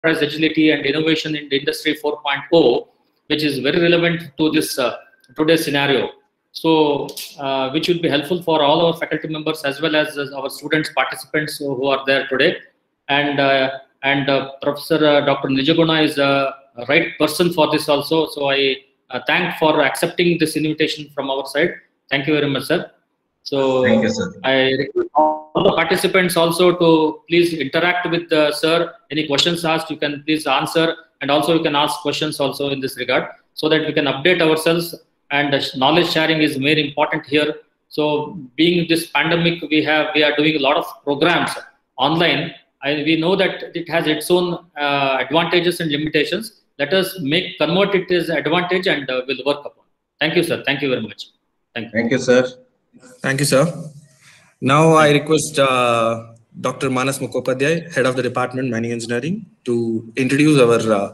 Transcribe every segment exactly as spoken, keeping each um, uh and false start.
enterprise agility and innovation in the industry four point oh, which is very relevant to this uh, today's scenario. So, uh, which will be helpful for all our faculty members as well as, as our students, participants who, who are there today. And uh, and uh, Professor uh, Doctor Nijaguna is a right person for this also. So I uh, thank for accepting this invitation from our side. Thank you very much, sir. So thank you, sir. I request all the participants also to please interact with the sir. Any questions asked, you can please answer, and also you can ask questions also in this regard, so that we can update ourselves. And knowledge sharing is very important here. So being this pandemic, we have we are doing a lot of programs online. And we know that it has its own uh, advantages and limitations. Let us make convert it as advantage and uh, will work upon. Thank you, sir. Thank you very much. Thank you. Thank you, sir. Thank you, sir. Now I request uh, Doctor Manas Mukhopadhyay, Head of the Department Mining Engineering, to introduce our uh,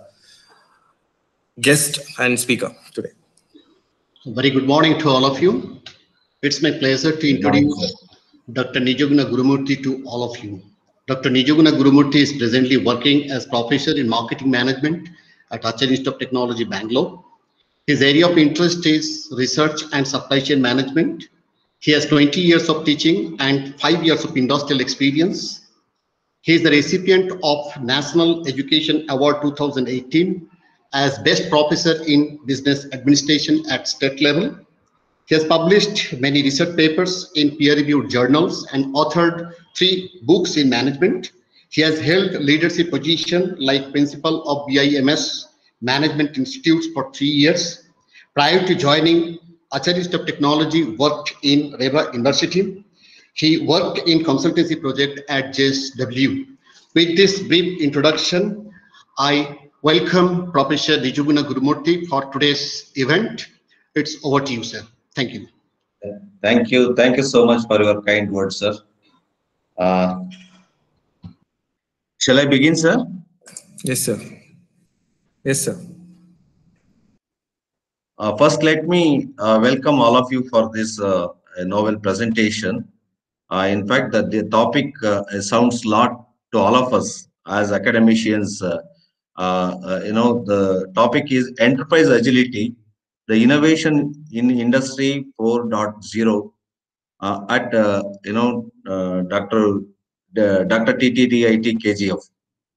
guest and speaker today. Very good morning to all of you. It's my pleasure to introduce Doctor Nijaguna Gurumurthy to all of you. Doctor Nijaguna Gurumurthy is presently working as Professor in Marketing Management at Acharya Institute of Technology, Bangalore. His area of interest is research and supply chain management. He has twenty years of teaching and five years of industrial experience. He is the recipient of National Education Award two thousand eighteen as Best Professor in Business Administration at state level. He has published many research papers in peer-reviewed journals and authored three books in management. He has held leadership position like principal of B I M S Management Institutes for three years. Prior to joining Acharya Institute of Technology, worked in Reva University. He worked in consultancy project at J S W. With this brief introduction, I welcome Professor Nijaguna Gurumurthy for today's event. It's over to you, sir. Thank you. Thank you. Thank you so much for your kind words, sir. Uh, shall I begin, sir? Yes, sir. Yes, sir. Uh, first, let me uh, welcome all of you for this uh, novel presentation. Uh, in fact, the, the topic uh, sounds a lot to all of us as academicians. Uh, uh, uh, you know, the topic is enterprise agility, the innovation in industry four point oh uh, at uh, you know uh, Doctor Uh, Doctor T T T I T K G F.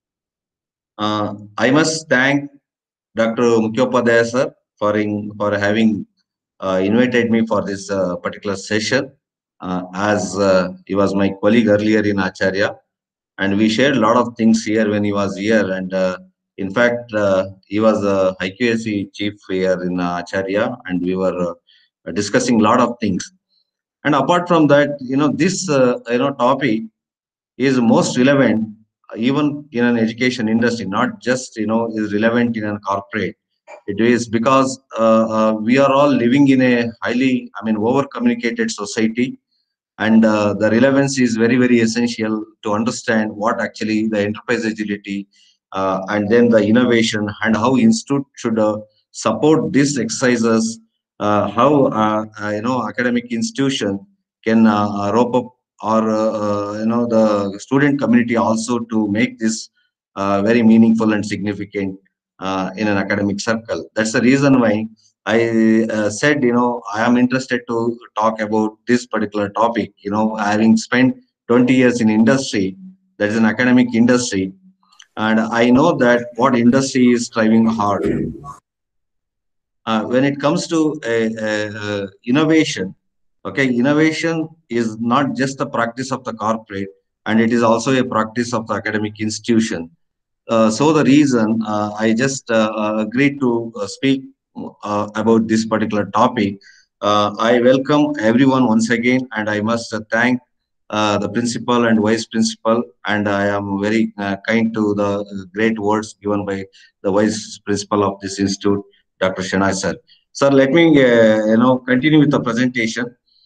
Uh, I must thank Doctor Mukhopadhyay sir for in, for having uh, invited me for this uh, particular session, uh, as uh, he was my colleague earlier in Acharya, and we shared a lot of things here when he was here. And uh, in fact, uh, he was a I Q A C chief here in uh, Acharya, and we were uh, discussing a lot of things. And apart from that, you know, this uh, you know topic is most relevant even in an education industry, not just you know is relevant in a corporate. It is because uh, uh, we are all living in a highly, I mean, over communicated society, and uh, the relevance is very very essential to understand what actually the enterprise agility uh, and then the innovation, and how institute should uh, support these exercises, uh, how uh, uh, you know academic institution can uh, rope up, or uh, uh, you know the student community also, to make this uh, very meaningful and significant uh, in an academic circle. That's the reason why I uh, said, you know, I am interested to talk about this particular topic. You know, having spent twenty years in industry, that is an academic industry, and I know that what industry is striving hard. Uh, when it comes to a, a, a innovation, okay, innovation is not just the practice of the corporate, and it is also a practice of the academic institution. Uh, so the reason uh, I just uh, agreed to uh, speak uh, about this particular topic, uh, I welcome everyone once again, and I must uh, thank uh, the principal and vice principal, and I am very uh, kind to the great words given by the vice principal of this institute, Doctor Shenoy sir. Sir, let me uh, you know continue with the presentation.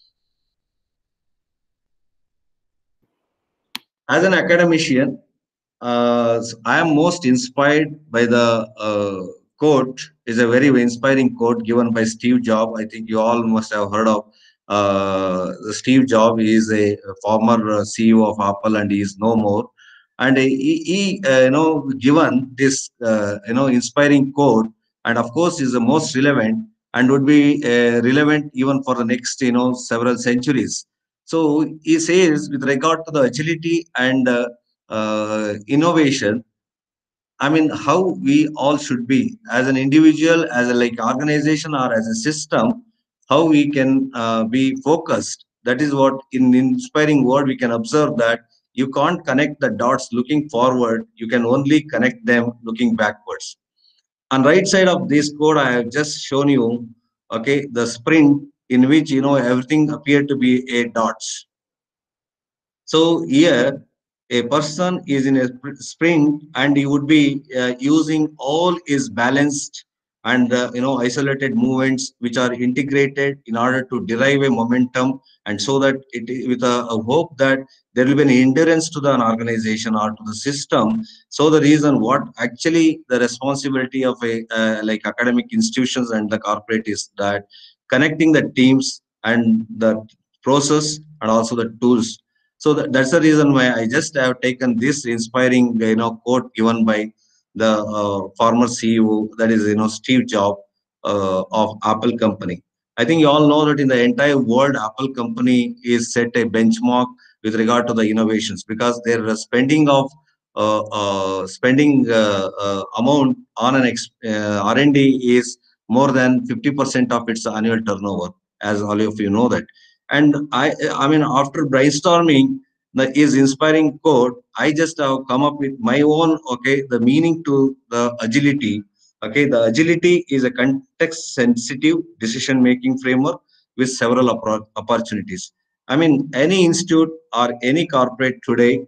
As an academician, uh, I am most inspired by the uh, quote. Is a very inspiring quote given by Steve Jobs. I think you all must have heard of uh, Steve Jobs. He is a former uh, C E O of Apple, and he is no more. and he, he uh, you know given this uh, you know inspiring quote, and of course is the most relevant and would be uh, relevant even for the next you know several centuries. So he says, with regard to the agility and uh, uh, innovation, I mean, how we all should be as an individual, as a like organization, or as a system, how we can uh, be focused. That is what, in inspiring word, we can observe that you can't connect the dots looking forward. You can only connect them looking backwards. On right side of this code, I have just shown you, okay, the sprint in which you know everything appeared to be a dots. So here, a person is in a sprint, and he would be uh, using all his balanced and uh, you know isolated movements, which are integrated in order to derive a momentum, and so that it with a, a hope that there will be an endurance to the organization or to the system. So the reason what actually the responsibility of a uh, like academic institutions and the corporate is that connecting the teams and the process and also the tools. So that, that's the reason why I just have taken this inspiring, you know, quote given by the uh, former C E O, that is, you know, Steve Jobs uh, of Apple company. I think you all know that in the entire world, Apple company is set a benchmark with regard to the innovations, because their spending of uh, uh, spending uh, uh, amount on an ex, uh, R and D is more than fifty percent of its annual turnover, as all of you know that. And I, I mean, after brainstorming the is inspiring quote, I just have come up with my own, okay, the meaning to the agility. Okay, the agility is a context-sensitive decision-making framework with several oppor- opportunities. I mean, any institute or any corporate today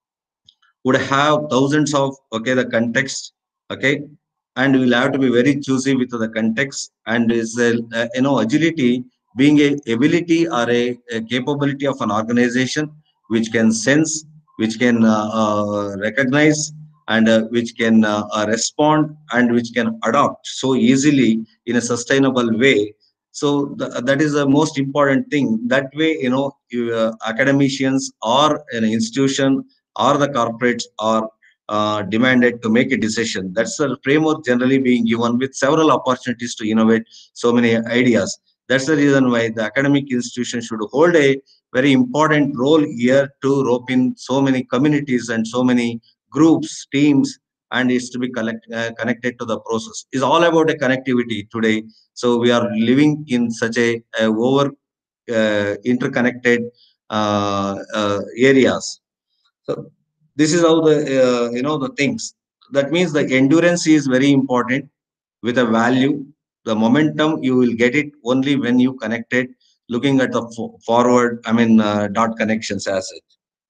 would have thousands of, okay, the context, okay, and we'll have to be very choosy with the context. And is a, uh, you know agility being a ability or a, a capability of an organization which can sense, which can uh, uh, recognize, and uh, which can uh, uh, respond, and which can adopt so easily in a sustainable way. So th- that is the most important thing. That way, you know you, uh, academicians or an institution or the corporates are uh, demanded to make a decision. That's the framework generally being given with several opportunities to innovate so many ideas. That's the reason why the academic institution should hold a very important role here to rope in so many communities and so many groups, teams, and is to be collect, uh, connected to the process. It's all about a connectivity today. So we are living in such a, a over uh, interconnected uh, uh, areas. So this is how the uh, you know the things. That means the endurance is very important with a value. The momentum you will get it only when you connect it, looking at the fo- forward. I mean uh, dot connections as it.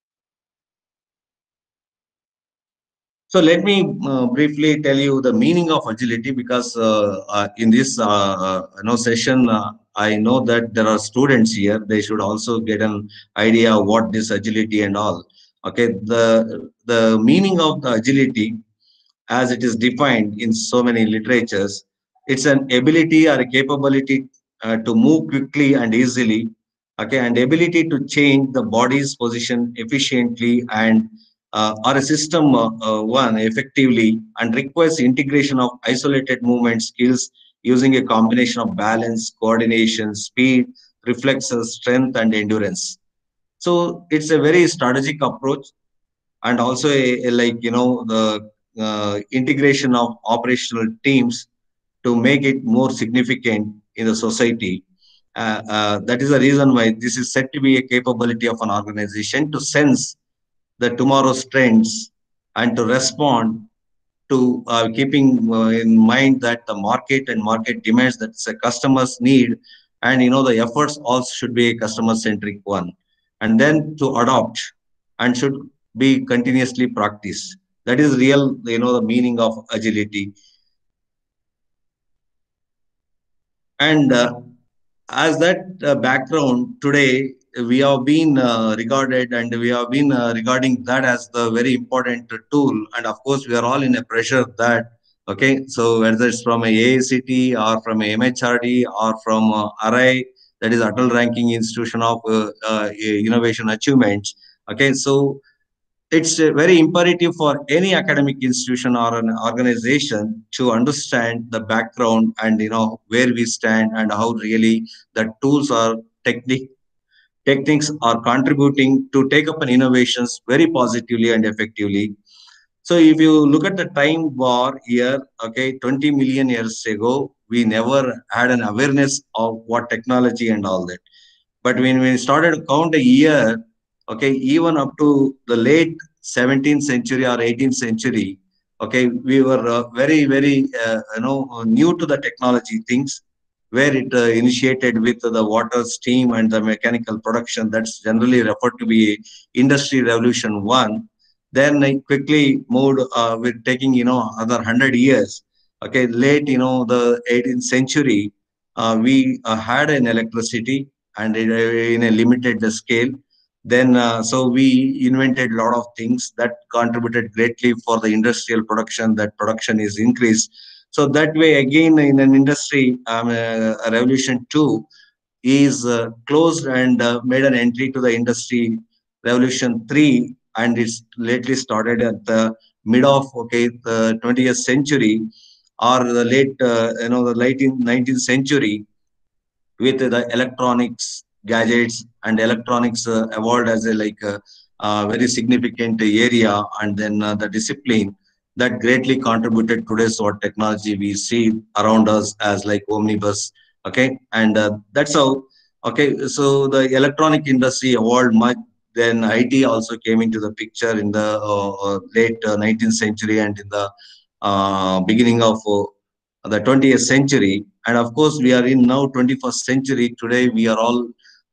So let me uh, briefly tell you the meaning of agility, because uh, uh, in this uh, uh, you know session, uh, I know that there are students here. They should also get an idea of what this agility and all. Okay, the the meaning of the agility, as it is defined in so many literatures, it's an ability or a capability uh, to move quickly and easily, okay, and ability to change the body's position efficiently and uh, or a system uh, uh, one effectively, and requires integration of isolated movement skills using a combination of balance, coordination, speed, reflexes, strength, and endurance. So it's a very strategic approach, and also a, a like you know the uh, integration of operational teams to make it more significant in the society. Uh, uh, that is the reason why this is said to be a capability of an organization to sense the tomorrow's trends and to respond to uh, keeping uh, in mind that the market and market demands, that the customers need, and you know the efforts also should be a customer centric one, and then to adopt and should be continuously practiced. That is real, you know the meaning of agility. And uh, as that uh, background, today we have been uh, regarded, and we have been uh, regarding that as the very important tool. And of course we are all in a pressure that, okay, so whether it's from a AICTE or from a M H R D or from uh, R I, that is Atal Ranking Institution of uh, uh, Innovation Achievements. Okay, so it's uh, very imperative for any academic institution or an organization to understand the background and you know where we stand and how really the tools or technique techniques are contributing to take up an innovations very positively and effectively. So if you look at the time war here, okay, twenty million years ago, we never had an awareness of what technology and all that. But when we started to count a year, okay, even up to the late seventeenth century or eighteenth century, okay, we were uh, very, very, uh, you know, new to the technology things, where it uh, initiated with the water, steam, and the mechanical production. That's generally referred to be Industry Revolution One. Then it quickly moved uh, with taking, you know, other hundred years. Okay, late, you know, the eighteenth century, uh, we uh, had an electricity and in a, in a limited scale. Then, uh, so we invented a lot of things that contributed greatly for the industrial production. That production is increased. So that way, again, in an industry, um, uh, revolution two is uh, closed and uh, made an entry to the industry revolution three, and it's lately started at the mid of okay the twentieth century or the late uh, you know the late nineteenth century, with the electronics gadgets and electronics uh, evolved as a like a, uh, very significant area, and then uh, the discipline that greatly contributed today's what technology we see around us as like omnibus. Okay, and uh, that's how. Okay, so the electronic industry evolved much. Then I T also came into the picture in the uh, uh, late uh, nineteenth century and in the uh, beginning of uh, the twentieth century. And of course, we are in now twenty-first century. Today, we are all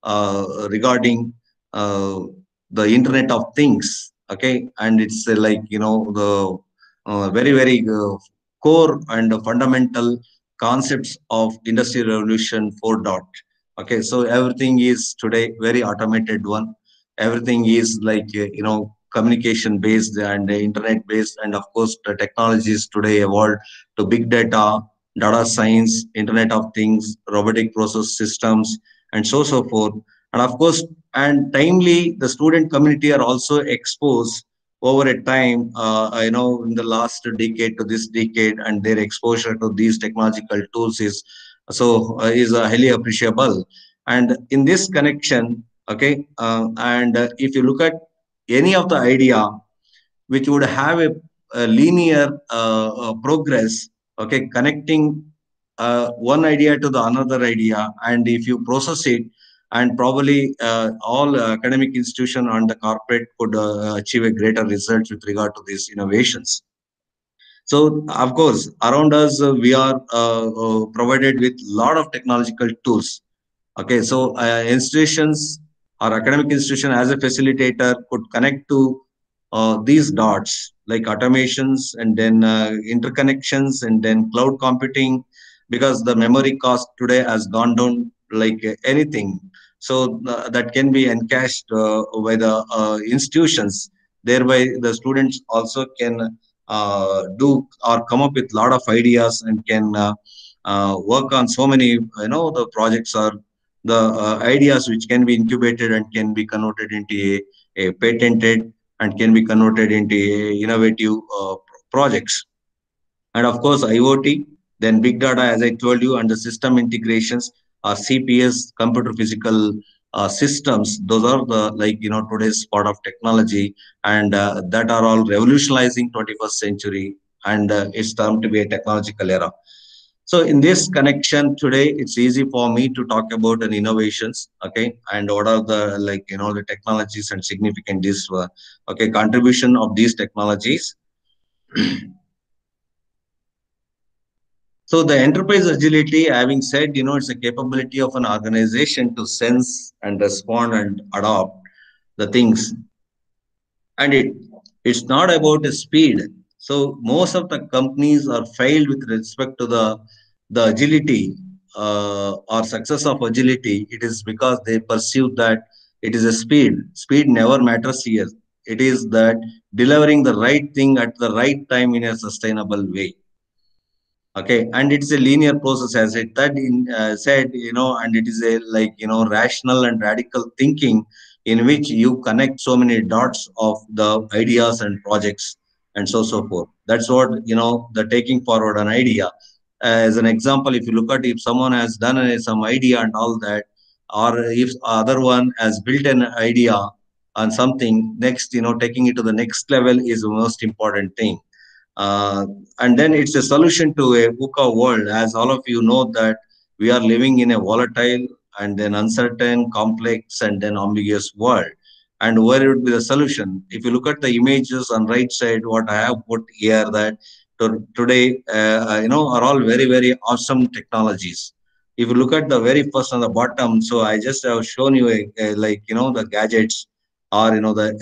uh, regarding uh, the Internet of Things. Okay, and it's uh, like you know the uh, very very uh, core and fundamental concepts of Industrial Revolution four. Dot. Okay, so everything is today very automated one. Everything is like uh, you know communication based and uh, internet based, and of course the technologies today evolved to big data, data science, Internet of Things, robotic process systems, and so so forth. And of course, and timely, the student community are also exposed over a time, uh, you know, in the last decade to this decade, and their exposure to these technological tools is so uh, is uh, highly appreciable. And in this connection, okay, uh, and uh, if you look at any of the idea which would have a, a linear uh, uh, progress, okay, connecting uh, one idea to the another idea, and if you process it, and probably uh, all academic institution and the corporate could uh, achieve a greater result with regard to these innovations. So of course around us uh, we are uh, uh, provided with lot of technological tools. Okay, so uh, institutions or academic institution as a facilitator could connect to uh, these dots like automations and then uh, interconnections and then cloud computing, because the memory cost today has gone down like uh, anything. So uh, that can be encashed uh, by the uh, institutions. Thereby, the students also can uh, do or come up with a lot of ideas and can uh, uh, work on so many, you know, the projects or the uh, ideas which can be incubated and can be converted into a, a patented and can be converted into a innovative uh, projects. And of course, IoT, then big data, as I told you, and the system integrations, uh, C P S, computer physical uh, systems. Those are the like you know today's part of technology, and uh, that are all revolutionizing twenty-first century, and uh, it's termed to be a technological era. So in this connection today, it's easy for me to talk about an innovations, okay, and what are the like you know the technologies and significant this uh, okay contribution of these technologies. So the enterprise agility, having said, you know, it's a capability of an organization to sense and respond and adopt the things, and it it's not about the speed. So most of the companies are failed with respect to the the agility uh, or success of agility. It is because they perceive that it is a speed. Speed never matters here. It is that delivering the right thing at the right time in a sustainable way. Okay, and it's a linear process, as it that in, uh, said, you know, and it is a like you know rational and radical thinking in which you connect so many dots of the ideas and projects and so so forth. That's what, you know, the taking forward an idea. As an example, if you look at, if someone has done uh, some idea and all that, or if other one has built an idea on something, next, you know, taking it to the next level is the most important thing. Uh, and then it's a solution to a VUCA world. As all of you know that we are living in a volatile and then uncertain, complex, and then ambiguous world. And where would be the solution? If you look at the images on right side, what I have put here, that to, today, uh, you know, are all very, very awesome technologies. If you look at the very first on the bottom, so I just have shown you a, a, like, you know, the gadgets or, you know, the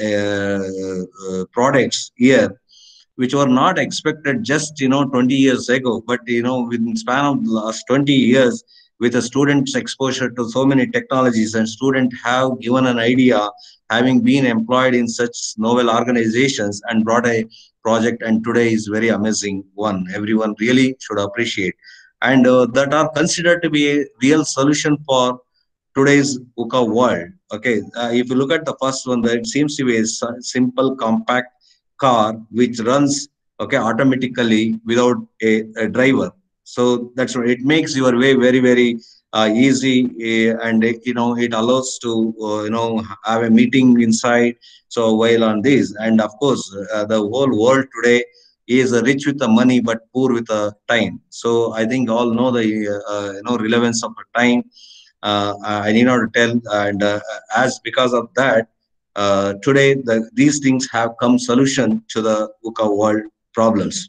uh, uh, products here, which were not expected just, you know, twenty years ago. But, you know, within span of the last twenty years, with a student's exposure to so many technologies, and student have given an idea, having been employed in such novel organizations and brought a project, and today is very amazing one. Everyone really should appreciate. And uh, that are considered to be a real solution for today's VUCA world. Okay, uh, if you look at the first one, that it seems to be a s- simple, compact car which runs, okay, automatically without a, a driver. So that's what it makes your way very, very uh, easy, uh, and uh, you know, it allows to uh, you know, have a meeting inside. So while on this, and of course, uh, the whole world today is uh, rich with the money but poor with the time. So I think all know the uh, you know, relevance of the time. uh, I need not tell. And uh, as because of that, uh, today the, these things have come solution to the VUCA world problems.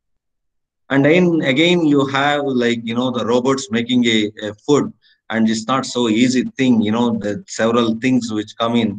And then again, you have, like, you know, the robots making a, a food, and it's not so easy thing. You know, the several things which come in,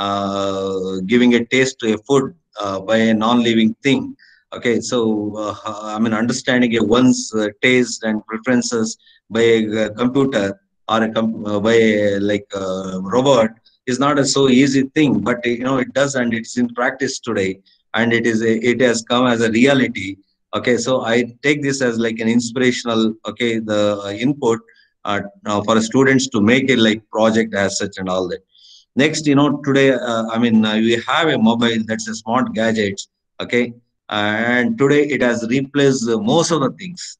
uh, giving a taste to a food uh, by a non-living thing. Okay, so uh, I mean, understanding a one's uh, taste and preferences by a uh, computer or a com- uh, by a, like a robot is not a so easy thing, but you know, it does, and it's in practice today, and it is a, it has come as a reality. Okay, so I take this as like an inspirational, okay, the uh, input uh, uh, for students to make it like project as such and all that. Next, you know, today, uh, I mean, uh, we have a mobile that's a smart gadgets, okay, and today it has replaced uh, most of the things.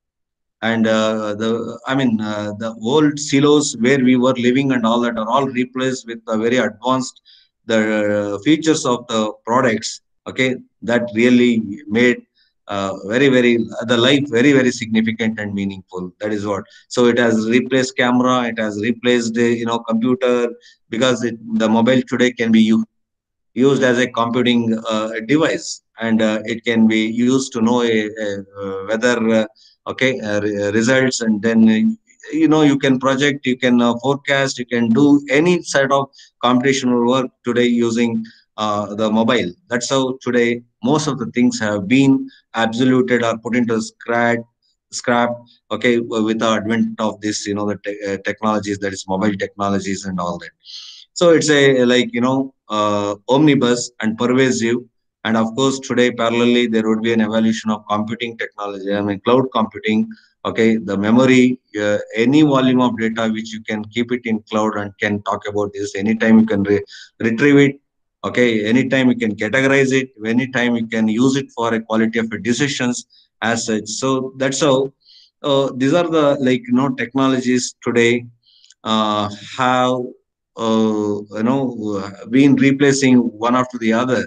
And uh, the, I mean, uh, the old silos where we were living and all that are all replaced with the very advanced the uh, features of the products. Okay, that really made uh, very very the life very very significant and meaningful. That is what. So it has replaced camera. It has replaced uh, you know, computer, because it, the mobile today can be used used as a computing uh, device, and uh, it can be used to know a, a, uh, weather uh, okay, uh, re- results. And then uh, you know, you can project, you can uh, forecast, you can do any sort of computational work today using uh, the mobile. That's how today most of the things have been absoluted or put into scrap scrap okay, with the advent of this, you know, the te- uh, technologies, that is mobile technologies and all that. So it's a, like, you know, uh, omnibus and pervasive. And of course, today parallelly there would be an evolution of computing technology. I mean, cloud computing. Okay, the memory, uh, any volume of data which you can keep it in cloud and can talk about this anytime you can re- retrieve it. Okay, anytime you can categorize it. Anytime you can use it for a quality of a decisions as such. So that's how. Uh, these are the, like, you know, technologies today uh, have uh, you know, been replacing one after the other.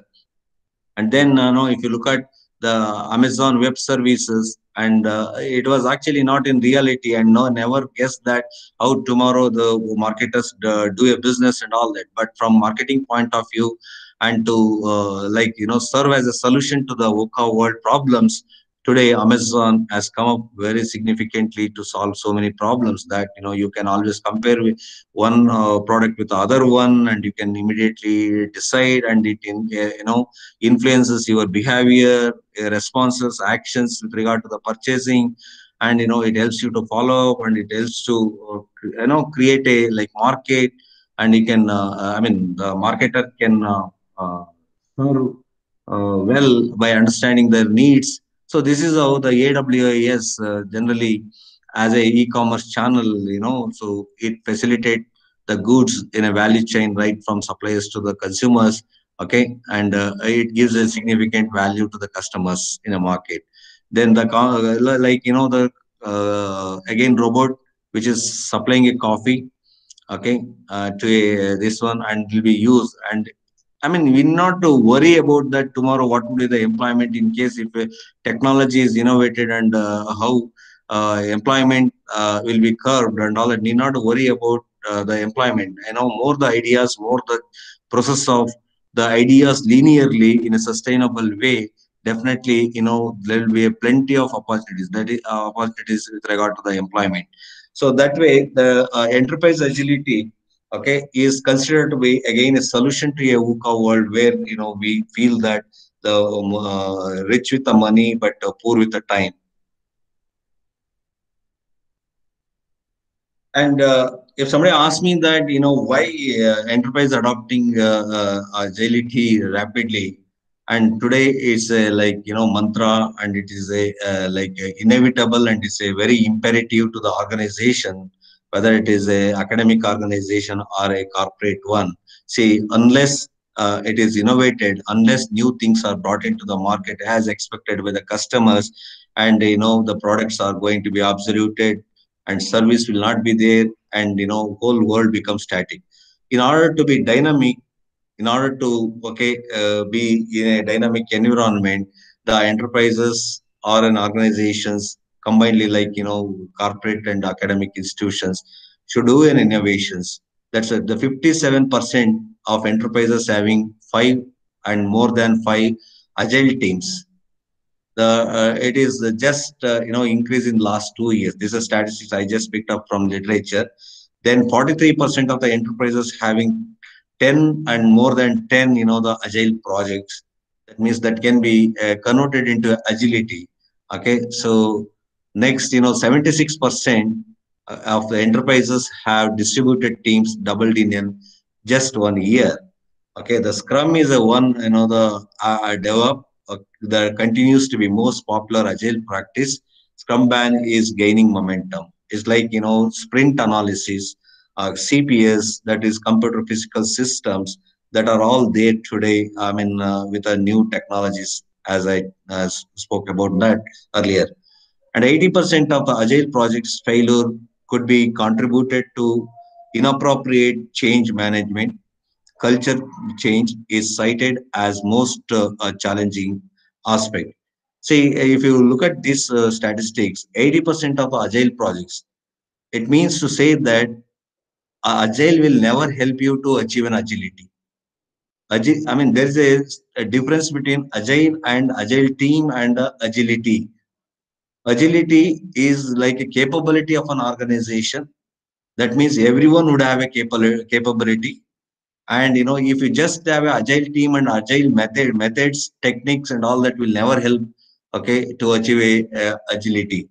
And then, you know, if you look at the Amazon Web Services, and uh, it was actually not in reality, and no, never guessed that how tomorrow the marketers uh, do a business and all that. But from marketing point of view, and to uh, like, you know, serve as a solution to the VUCA world problems, today Amazon has come up very significantly to solve so many problems, that, you know, you can always compare with one uh, product with the other one, and you can immediately decide, and it in, uh, you know, influences your behavior, uh, responses, actions with regard to the purchasing. And, you know, it helps you to follow up, and it helps to uh, you know, create a like market. And you can uh, uh, I mean, the marketer can uh, uh, serve uh, well by understanding their needs. So this is how the A W S uh, generally, as a e-commerce channel, you know, so it facilitate the goods in a value chain, right from suppliers to the consumers. Okay, and uh, it gives a significant value to the customers in a market. Then the like you know the uh, again robot which is supplying a coffee, okay, uh, to a, this one, and will be used. And I mean, we not to worry about that tomorrow. What would be the employment in case if uh, technology is innovated, and uh, how uh, employment uh, will be curbed and all that. Need not to worry about uh, the employment. You know, more the ideas, more the process of the ideas linearly in a sustainable way. Definitely, you know, there will be a plenty of opportunities. That is uh, opportunities with regard to the employment. So that way, the uh, enterprise agility, okay, is considered to be again a solution to a VUCA world where you know we feel that the um, uh, rich with the money but uh, poor with the time. And uh, if somebody asks me that you know why uh, enterprise adopting uh, uh, agility rapidly, and today it's a like you know mantra, and it is a uh, like uh, inevitable, and it's a very imperative to the organization, whether it is a academic organization or a corporate one. See, unless uh, it is innovated, unless new things are brought into the market as expected by the customers, and you know the products are going to be absoluted, and service will not be there, and you know whole world becomes static. In order to be dynamic, in order to okay uh, be in a dynamic environment, the enterprises or an organizations combinedly, like you know corporate and academic institutions, should do an innovations. That's a, the fifty-seven percent of enterprises having five and more than five agile teams. The uh, it is just uh, you know increase in last two years. This is statistics I just picked up from literature. Then forty-three percent of the enterprises having ten and more than ten you know the agile projects. That means that can be uh, converted into agility. Okay, so next, you know seventy-six percent of the enterprises have distributed teams doubled in in just one year. Okay, the Scrum is a one, you know, the uh, develop uh, that continues to be most popular agile practice. Scrum Ban is gaining momentum. It's like, you know, sprint analysis, uh, C P S, that is computer physical systems, that are all there today. I mean, uh, with the new technologies, as I uh, spoke about that earlier. And eighty percent of the agile projects failure could be contributed to inappropriate change management. Culture change is cited as most uh, uh, challenging aspect. See, if you look at these uh, statistics, eighty percent of agile projects, it means to say that uh, agile will never help you to achieve an agility. Agile, I mean, there is a, a difference between agile and agile team and uh, agility. Agility is like a capability of an organization. That means everyone would have a capable capability. And you know, if you just have an agile team and agile method, methods, techniques, and all that will never help, okay, to achieve a, uh, agility.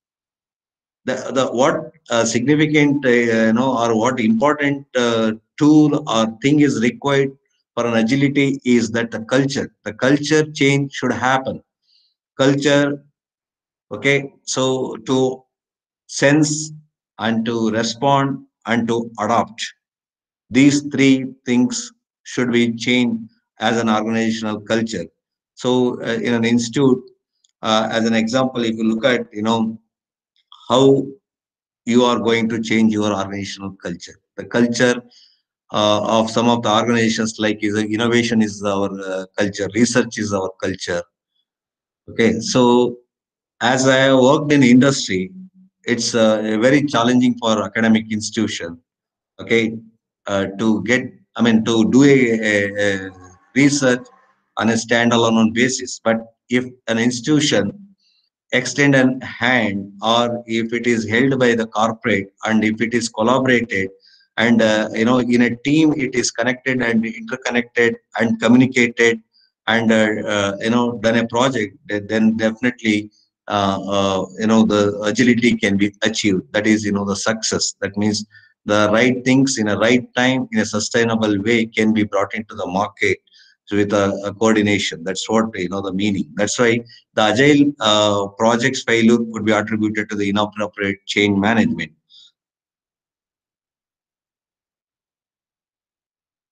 The the what uh, significant, uh, you know, or what important uh, tool or thing is required for an agility is that the culture, the culture change should happen. Culture, okay, so to sense and to respond and to adopt. These three things should be changed as an organizational culture. So, uh, in an institute, uh, as an example, if you look at, you know, how you are going to change your organizational culture, the culture uh, of some of the organizations, like is innovation is our uh, culture, research is our culture. Okay, so as I have worked in industry, it's uh, very challenging for academic institution, okay, uh, to get, I mean, to do a, a, a research on a standalone basis. But if an institution extend a hand, or if it is held by the corporate, and if it is collaborated, and uh, you know in a team it is connected and interconnected and communicated, and uh, uh, you know done a project, then definitely uh, uh, you know the agility can be achieved. That is, you know the success. That means the right things in a right time in a sustainable way can be brought into the market with a, a coordination. That's what, you know the meaning. That's why the agile uh, projects failure could be attributed to the inappropriate change management.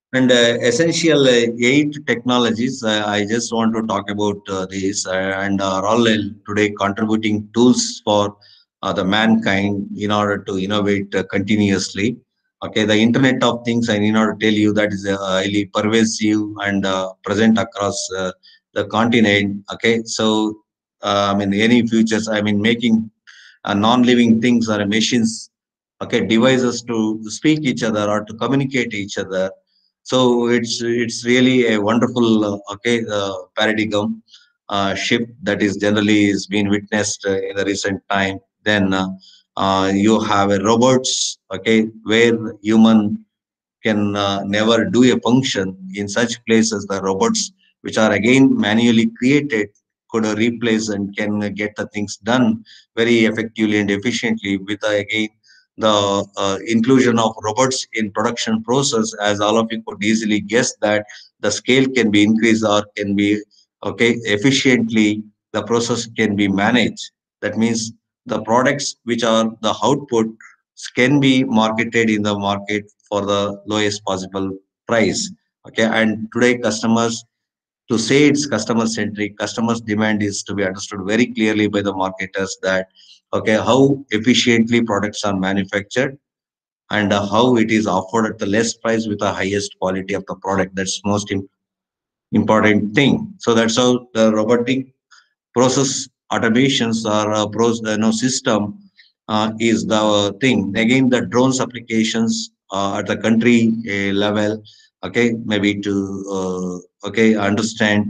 And uh, essential uh, eight technologies, uh, I just want to talk about uh, these, uh, and are all uh, today contributing tools for uh, the mankind in order to innovate uh, continuously. Okay, the Internet of Things, I need not tell you that is uh, highly pervasive and uh, present across uh, the continent. Okay, so uh, I mean, any futures, I mean, making uh, non-living things or machines, okay, devices to speak each other or to communicate each other. So it's it's really a wonderful uh, okay uh, paradigm uh, shift that is generally is being witnessed uh, in the recent time. Then uh, uh, you have a robots, okay, where human can uh, never do a function. In such places, the robots, which are again manually created, could uh, replace and can uh, get the things done very effectively and efficiently with uh, again the uh, inclusion of robots in production process. As all of you could easily guess that the scale can be increased or can be okay efficiently, the process can be managed. That means the products which are the output can be marketed in the market for the lowest possible price. Okay, and today customers, to say it's customer centric, customers demand is to be understood very clearly by the marketers that okay, how efficiently products are manufactured and uh, how it is offered at the less price with the highest quality of the product. That's most im- important thing. So that's how the robotic process automations or uh, pros, you know, system uh, is the thing. Again, the drones applications uh, at the country uh, level, okay, maybe to uh, okay understand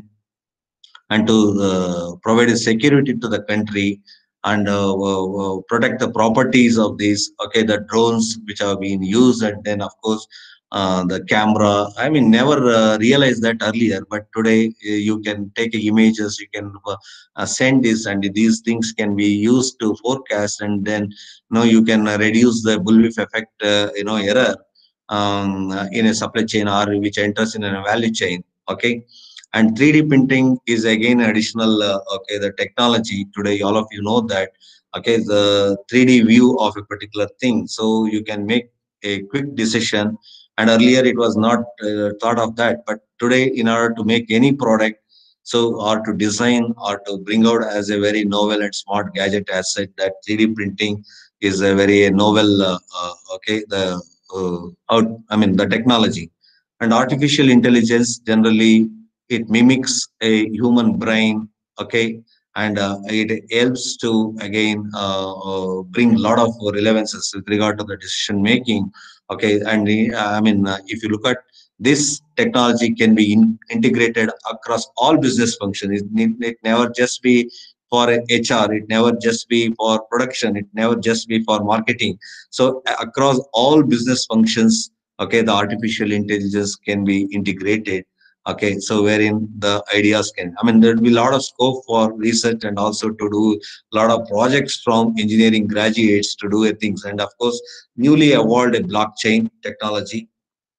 and to uh, provide a security to the country and uh, uh, uh, protect the properties of these, okay, the drones which are being used. And then of course uh, the camera, I mean, never uh, realized that earlier, but today uh, you can take images, you can uh, uh, send this, and these things can be used to forecast, and then you know you can uh, reduce the bullwhip effect, uh, you know error um, uh, in a supply chain or which enters in a value chain. Okay, and three D printing is again additional uh, okay the technology. Today all of you know that okay the three D view of a particular thing, so you can make a quick decision. And earlier it was not uh, thought of that, but today in order to make any product, so or to design or to bring out as a very novel and smart gadget asset, that three D printing is a very novel uh, uh, okay the uh, out I mean the technology. And artificial intelligence, generally it mimics a human brain, okay, and uh, it helps to again uh, uh, bring a lot of relevances with regard to the decision making. Okay, and uh, I mean uh, if you look at this technology can be in, integrated across all business functions. It, need- it never just be for H R, it never just be for production, it never just be for marketing. So a- across all business functions, okay, the artificial intelligence can be integrated. Okay, so wherein the ideas can, I mean, there'll be a lot of scope for research and also to do a lot of projects from engineering graduates to do things. And of course, newly evolved a blockchain technology.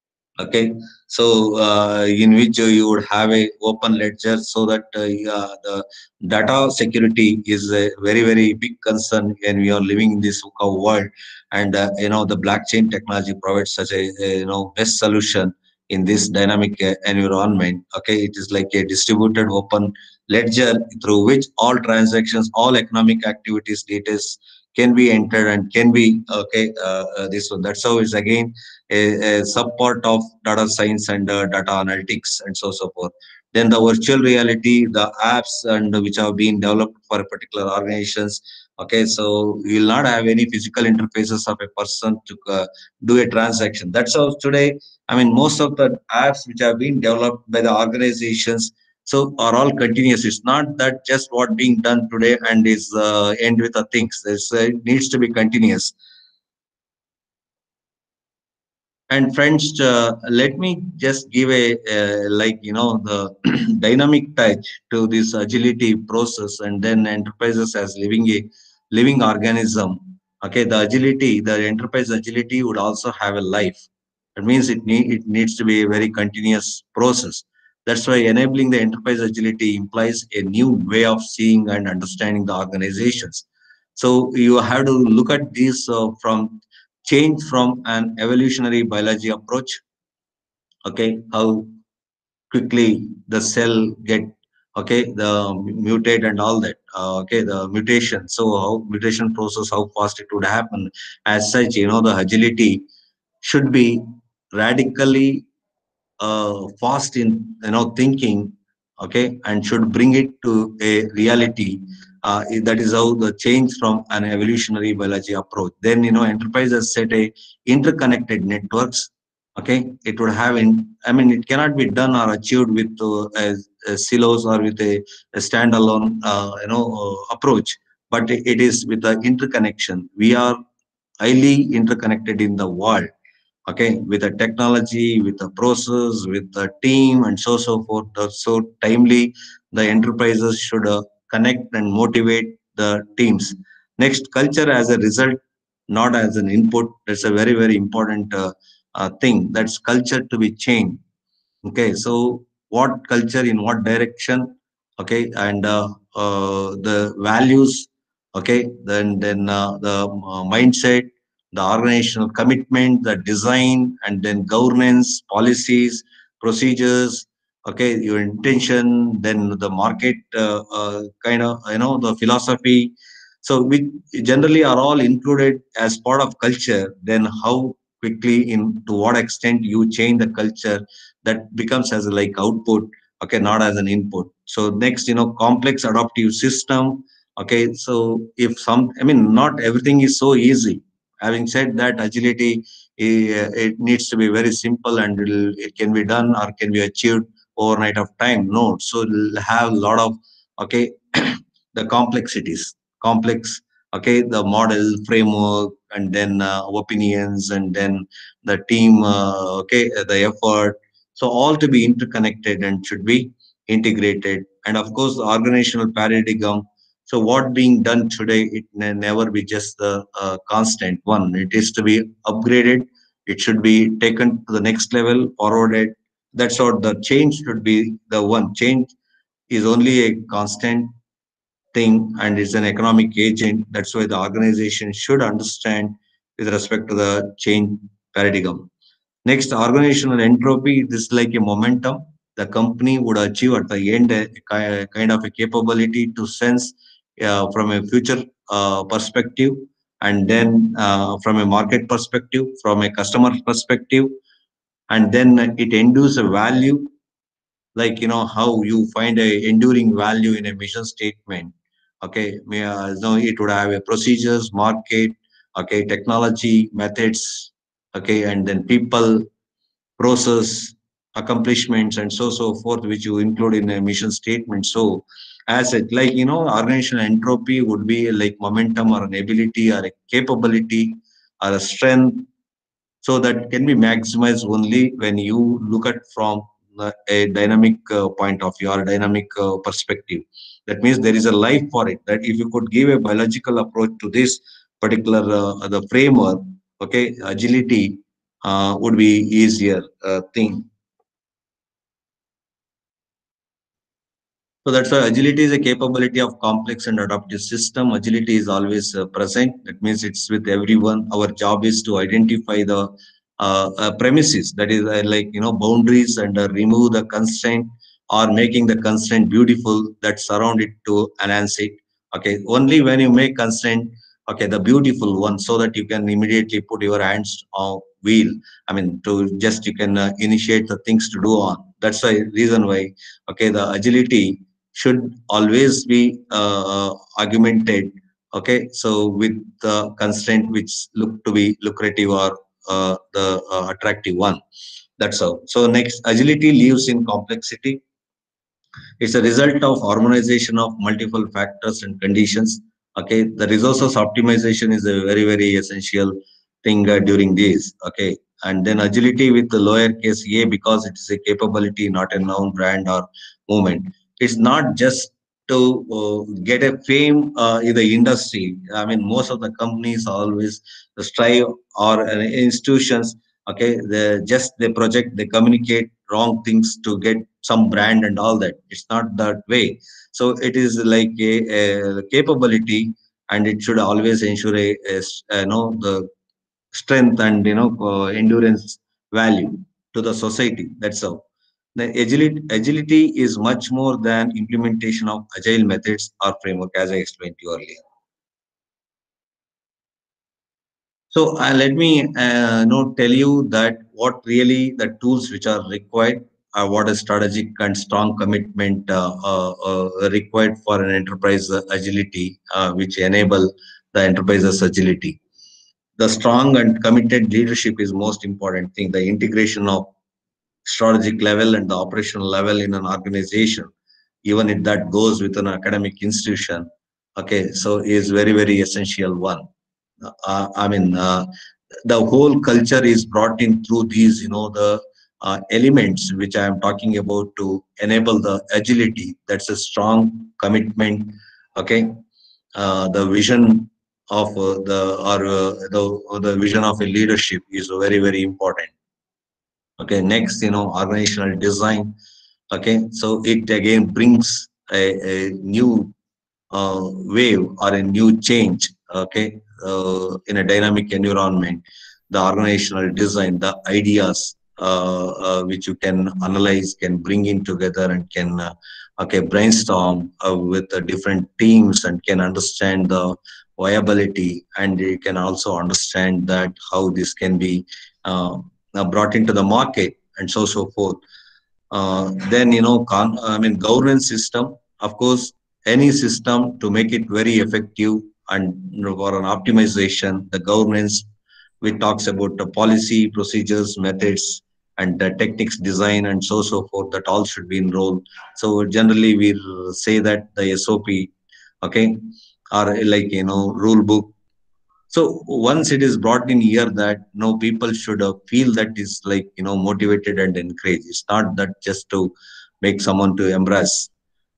Okay, so uh, in which uh, you would have a open ledger, so that uh, yeah, the data security is a very very big concern when we are living in this VUCA world. And uh, you know the blockchain technology provides such a, a you know best solution in this dynamic uh, environment. Okay, it is like a distributed open ledger through which all transactions, all economic activities details can be entered and can be okay uh, uh, this one. That's how it's again a, a subpart of data science and uh, data analytics and so so forth. Then the virtual reality, the apps and which have been developed for particular organizations. Okay, so you will not have any physical interfaces of a person to uh, do a transaction. That's how today, I mean, most of the apps which have been developed by the organizations, so are all continuous. It's not that just what being done today and is uh, end with the things. It's, uh, it needs to be continuous. And friends, uh, let me just give a uh, like you know the dynamic touch to this agility process, and then enterprises as living a living organism. Okay, the agility, the enterprise agility would also have a life. That means it need it needs to be a very continuous process. That's why enabling the enterprise agility implies a new way of seeing and understanding the organizations. So you have to look at this uh, from change from an evolutionary biology approach. okay, how quickly the cell get, okay, the mutate and all that, uh, okay, the mutation. So how mutation process, how fast it would happen. As such, you know, the agility should be radically uh, fast in, you know, thinking, okay, and should bring it to a reality. Uh, that is how the change from an evolutionary biology approach. Then, you know, enterprises set a interconnected networks. Okay, it would have in. I mean, it cannot be done or achieved with uh, as, as silos or with a, a standalone, uh, you know, uh, approach. But it is with the interconnection. We are highly interconnected in the world, okay, with a technology, with a process, with a team, and so so forth. Uh, so timely the enterprises should uh, connect and motivate the teams. Next, culture as a result, not as an input. That's a very very important uh, uh, thing. That's culture to be changed. Okay, so what culture in what direction? Okay, and uh, uh, the values. Okay, then then uh, the uh, mindset, the organizational commitment, the design, and then governance, policies, procedures. Okay, your intention, then the market uh, uh, kind of, you know, the philosophy. So we generally are all included as part of culture. Then how quickly, in to what extent you change the culture, that becomes as a like output, okay, not as an input. So next, you know, complex adaptive system. Okay, so if some, I mean, not everything is so easy. Having said that, agility, eh, it needs to be very simple, and it'll, it can be done or can be achieved overnight of time. No, so it'll have a lot of, okay, the complexities, complex, okay, the model framework, and then uh, opinions, and then the team, uh, okay, the effort. So all to be interconnected and should be integrated. And of course, the organizational paradigm. So what being done today, it may never be just the uh, constant one. It is to be upgraded. It should be taken to the next level, forwarded. That's what the change should be. The one change is only a constant thing, and it's an economic agent. That's why the organization should understand with respect to the change paradigm. Next, organizational entropy. This is like a momentum. The company would achieve at the end a ki- kind of a capability to sense uh, from a future uh, perspective, and then uh, from a market perspective, from a customer perspective, and then it induces a value, like, you know, how you find a enduring value in a mission statement. Okay, may, uh, so it would have a procedures, market, okay, technology, methods, okay, and then people, process, accomplishments, and so so forth, which you include in a mission statement. So as it, like, you know, organizational entropy would be like momentum or an ability or a capability or a strength. So that can be maximized only when you look at from uh, a dynamic uh, point of view or dynamic uh, perspective. That means there is a life for it. That if you could give a biological approach to this particular uh, the framework, okay, agility uh, would be easier uh, thing. So that's why agility is a capability of complex and adaptive system. Agility is always uh, present. That means it's with everyone. Our job is to identify the uh, uh, premises, that is uh, like, you know, boundaries, and uh, remove the constraint or making the constraint beautiful that surround it to enhance it. Okay, only when you make constraint, okay, the beautiful one, so that you can immediately put your hands on wheel. I mean, to just you can uh, initiate the things to do on. That's the reason why, okay, the agility should always be uh, augmented, okay, so with the constraint which look to be lucrative or uh, the uh, attractive one. That's how. So next, agility lives in complexity. It's a result of harmonization of multiple factors and conditions. Okay, the resources optimization is a very very essential thing uh, during this. Okay, and then agility with the lowercase a, because it is a capability, not a noun, brand, or movement. It's not just to uh, get a fame uh, in the industry. I mean, most of the companies always strive, or uh, institutions, okay, they just they project, they communicate wrong things to get some brand and all that. It's not that way. So it is like a, a capability, and it should always ensure a, a, you know, the strength and, you know, uh, endurance value to the society. That's how. The agility, agility is much more than implementation of agile methods or framework, as I explained to you earlier. So uh, let me uh, you know, tell you that what really the tools which are required, uh, what is strategic and strong commitment uh, uh, uh, required for an enterprise uh, agility, uh, which enable the enterprise's agility. The strong and committed leadership is most important thing. The integration of strategic level and the operational level in an organization, even if that goes with an academic institution, okay, so is very, very essential one. Uh, I mean, uh, the whole culture is brought in through these, you know, the uh, elements which I am talking about to enable the agility. That's a strong commitment, okay. Uh, the vision of uh, the or uh, the, or the vision of a leadership is very, very important. Okay, next, you know, organizational design. Okay, so it again brings a, a new uh, wave or a new change. Okay, uh, in a dynamic environment, the organizational design, the ideas uh, uh, which you can analyze, can bring in together and can uh, okay brainstorm uh, with the different teams and can understand the viability, and you can also understand that how this can be uh, uh, brought into the market and so so forth. Uh, then, you know, con I mean, governance system, of course, any system to make it very effective and, you know, for an optimization, the governance, which talks about the policy, procedures, methods, and the techniques, design, and so so forth. That all should be enrolled. So generally, we say that the S O P, okay, or like, you know, rule book. So once it is brought in here, that no, people should uh, feel that is like, you know, motivated and encouraged. It's not that just to make someone to embrace.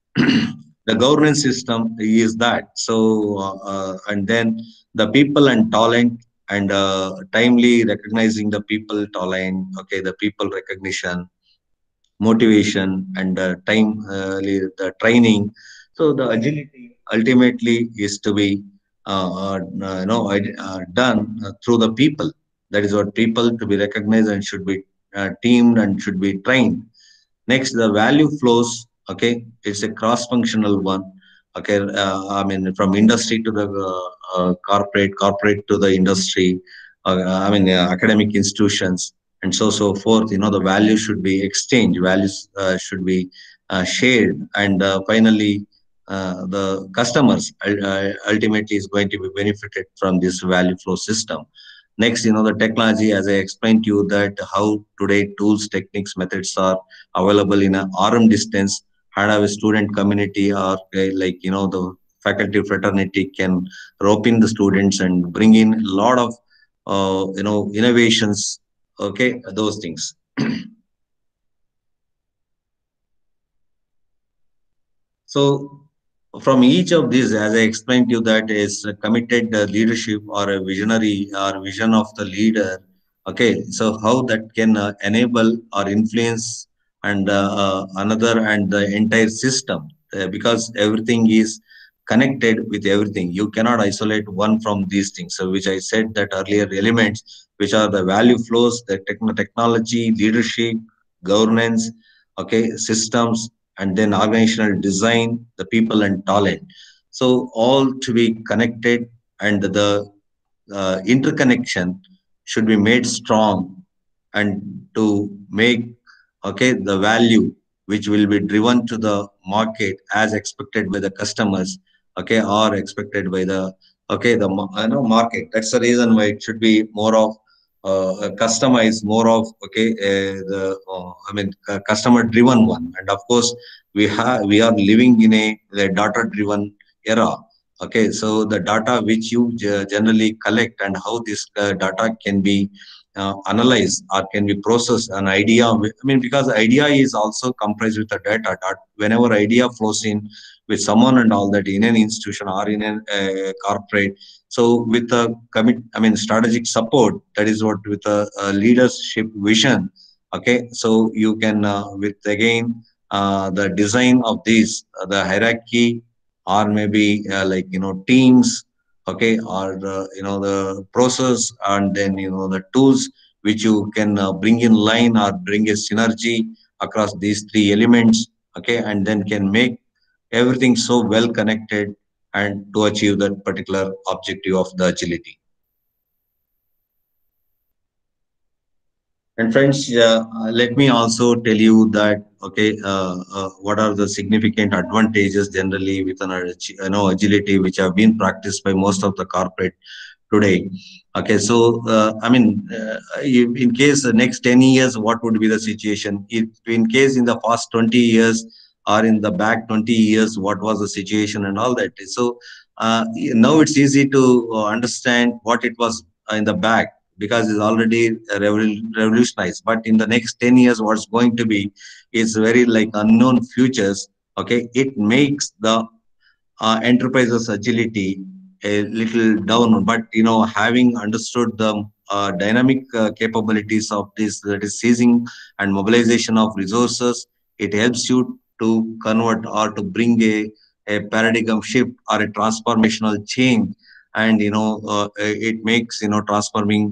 The governance system is that. So uh, uh, and then the people and talent, and uh, timely recognizing the people talent. Okay, the people recognition, motivation, and uh, time uh, the training. So the agility ultimately is to be uh, uh, you know uh, done uh, through the people. That is what people to be recognized and should be uh, teamed and should be trained. Next, the value flows. Okay, it's a cross-functional one. Okay, uh, I mean, from industry to the uh, uh, corporate, corporate to the industry. Uh, I mean, uh, academic institutions and so so forth. You know, the value should be exchanged. Values uh, should be uh, shared, and uh, finally, uh, the customers uh, ultimately is going to be benefited from this value flow system. Next, you know, the technology, as I explained to you, that how today tools, techniques, methods are available in an arm distance. Had a student community or uh, like, you know, the faculty fraternity can rope in the students and bring in a lot of, uh, you know, innovations. Okay, those things. So from each of these, as I explained to you, that is a committed uh, leadership or a visionary or vision of the leader. Okay, so how that can uh, enable or influence and uh, uh, another and the entire system, uh, because everything is connected with everything. You cannot isolate one from these things. So which I said that earlier elements, which are the value flows, the techno technology, leadership, governance, okay, systems, and then organizational design, the people and talent. So all to be connected, and the uh, interconnection should be made strong, and to make okay the value which will be driven to the market as expected by the customers, okay, or expected by the okay the you know market. That's the reason why it should be more of uh, customized, more of okay uh, the uh, I mean uh, customer driven one. And of course, we have we are living in a, a data driven era. Okay, so the data which you generally collect and how this uh, data can be uh, analyzed or can be processed, an idea. I mean, because idea is also comprised with the data. That whenever idea flows in with someone and all that in an institution or in a uh, corporate, so with the commit, I mean, strategic support, that is what with a, a leadership vision. Okay, so you can uh, with again uh, the design of this, uh, the hierarchy, or maybe uh, like you know teams, okay, or the you know the process, and then you know the tools which you can uh, bring in line or bring a synergy across these three elements, okay, and then can make everything so well connected and to achieve that particular objective of the agility. And friends, uh, let me also tell you that, okay, uh, uh, what are the significant advantages generally within our, you know, agility, which have been practiced by most of the corporate today. Okay, so uh, I mean, uh, if in case the next ten years, what would be the situation? If in case in the past twenty years or in the back twenty years, what was the situation and all that. So uh, now it's easy to uh, understand what it was in the back, because it's already revolutionized. But in the next ten years, what's going to be is very like unknown futures. Okay, it makes the uh, enterprises agility a little down, but you know, having understood the uh, dynamic uh, capabilities of this, that is seizing and mobilization of resources, it helps you to convert or to bring a, a paradigm shift or a transformational change. And you know, uh, it makes, you know, transforming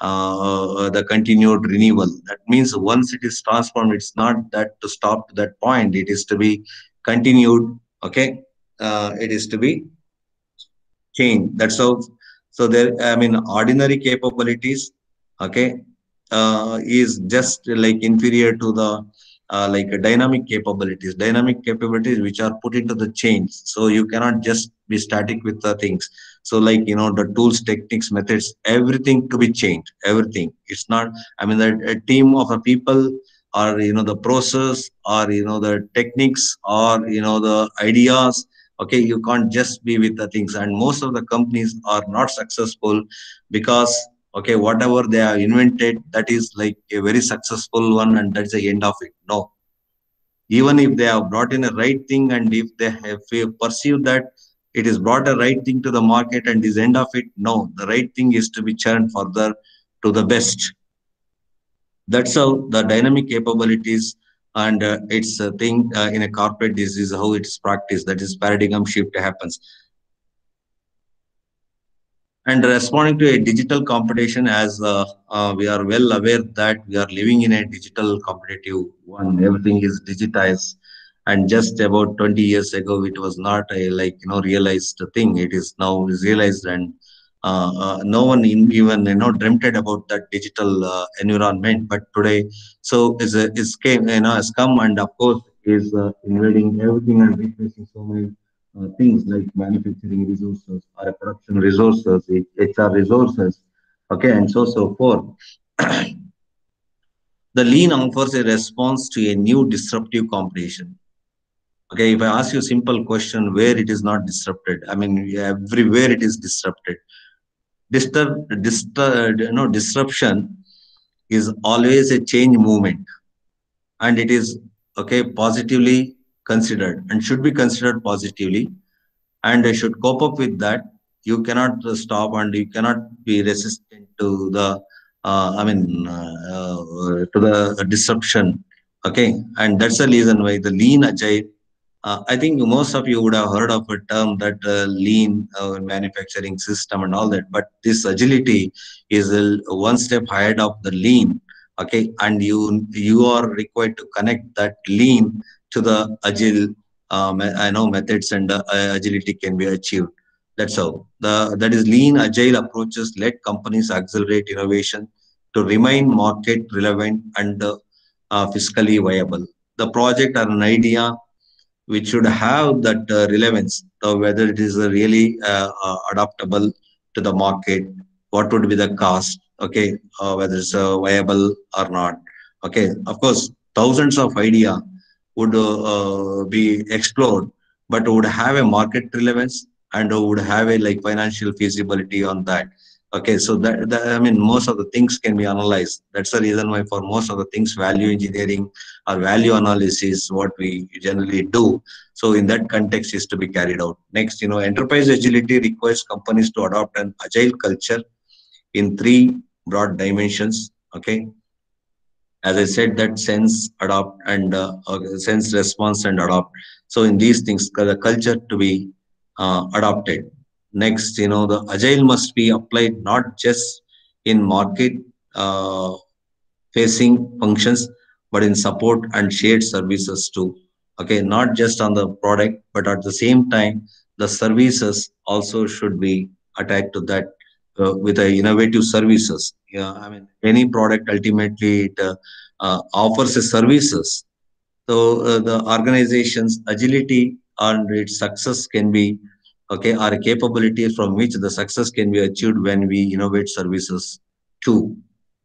uh, the continued renewal. That means once it is transformed, it's not that to stop to that point, it is to be continued. Okay, uh, it is to be changed. That's how. So there, I mean, ordinary capabilities, okay, uh, is just like inferior to the uh, like dynamic capabilities. Dynamic capabilities which are put into the change. So you cannot just be static with the things. So like, you know, the tools, techniques, methods, everything to be changed. Everything. It's not. I mean, that a team of a people, or you know, the process, or you know, the techniques, or you know, the ideas. Okay, you can't just be with the things. And most of the companies are not successful because, okay, whatever they have invented, that is like a very successful one, and that's the end of it. No, even if they have brought in a right thing, and if they have perceived that it is brought a right thing to the market and is end of it, no, the right thing is to be churned further to the best. That's how the dynamic capabilities, and uh, it's a thing uh, in a corporate, this is how it's practiced. That is paradigm shift happens. And responding to a digital competition, as uh, uh, we are well aware that we are living in a digital competitive one. Everything is digitized, and just about twenty years ago, it was not a like, you know, realized thing. It is now is realized, and uh, uh, no one in, even, you know, dreamt about that digital uh, environment. But today, so is a is came, you know, has come, and of course is uh, invading everything and replacing so many uh, things like manufacturing resources or production resources, H R resources, okay, and so so forth. The lean offers a response to a new disruptive competition. Okay, if I ask you a simple question, where it is not disrupted, I mean, everywhere it is disrupted. Disturb, disturb, you know, disruption is always a change movement, and it is, okay, positively considered and should be considered positively, and they should cope up with that. You cannot uh, stop, and you cannot be resistant to the uh, I mean uh, uh, to the disruption. Okay, and that's the reason why the lean agile, uh, I think most of you would have heard of a term that uh, lean uh, manufacturing system and all that, but this agility is uh, one step ahead of the lean. Okay, and you you are required to connect that lean to the agile. Um, I know methods and uh, agility can be achieved. That's how the that is lean agile approaches let companies accelerate innovation to remain market relevant and uh, uh, fiscally viable. The project or an idea which should have that uh, relevance, so whether it is uh, really uh, uh, adaptable to the market, what would be the cost, okay, uh, whether it's uh, viable or not. Okay, of course, thousands of idea would uh, uh, be explored, but would have a market relevance and would have a like financial feasibility on that. Okay, so that, that I mean, most of the things can be analyzed. That's the reason why for most of the things, value engineering or value analysis, what we generally do. So in that context is to be carried out. Next, you know, enterprise agility requires companies to adopt an agile culture in three broad dimensions. Okay, as I said, that sense, adopt, and uh, uh, sense, response, and adopt. So in these things, the culture to be uh, adopted. Next, you know, the agile must be applied not just in market uh, facing functions, but in support and shared services too. Okay, not just on the product, but at the same time, the services also should be attached to that uh, with the innovative services. Yeah, I mean, any product ultimately it uh, uh, offers a services. So uh, the organization's agility and its success can be okay, are capabilities from which the success can be achieved when we innovate services too.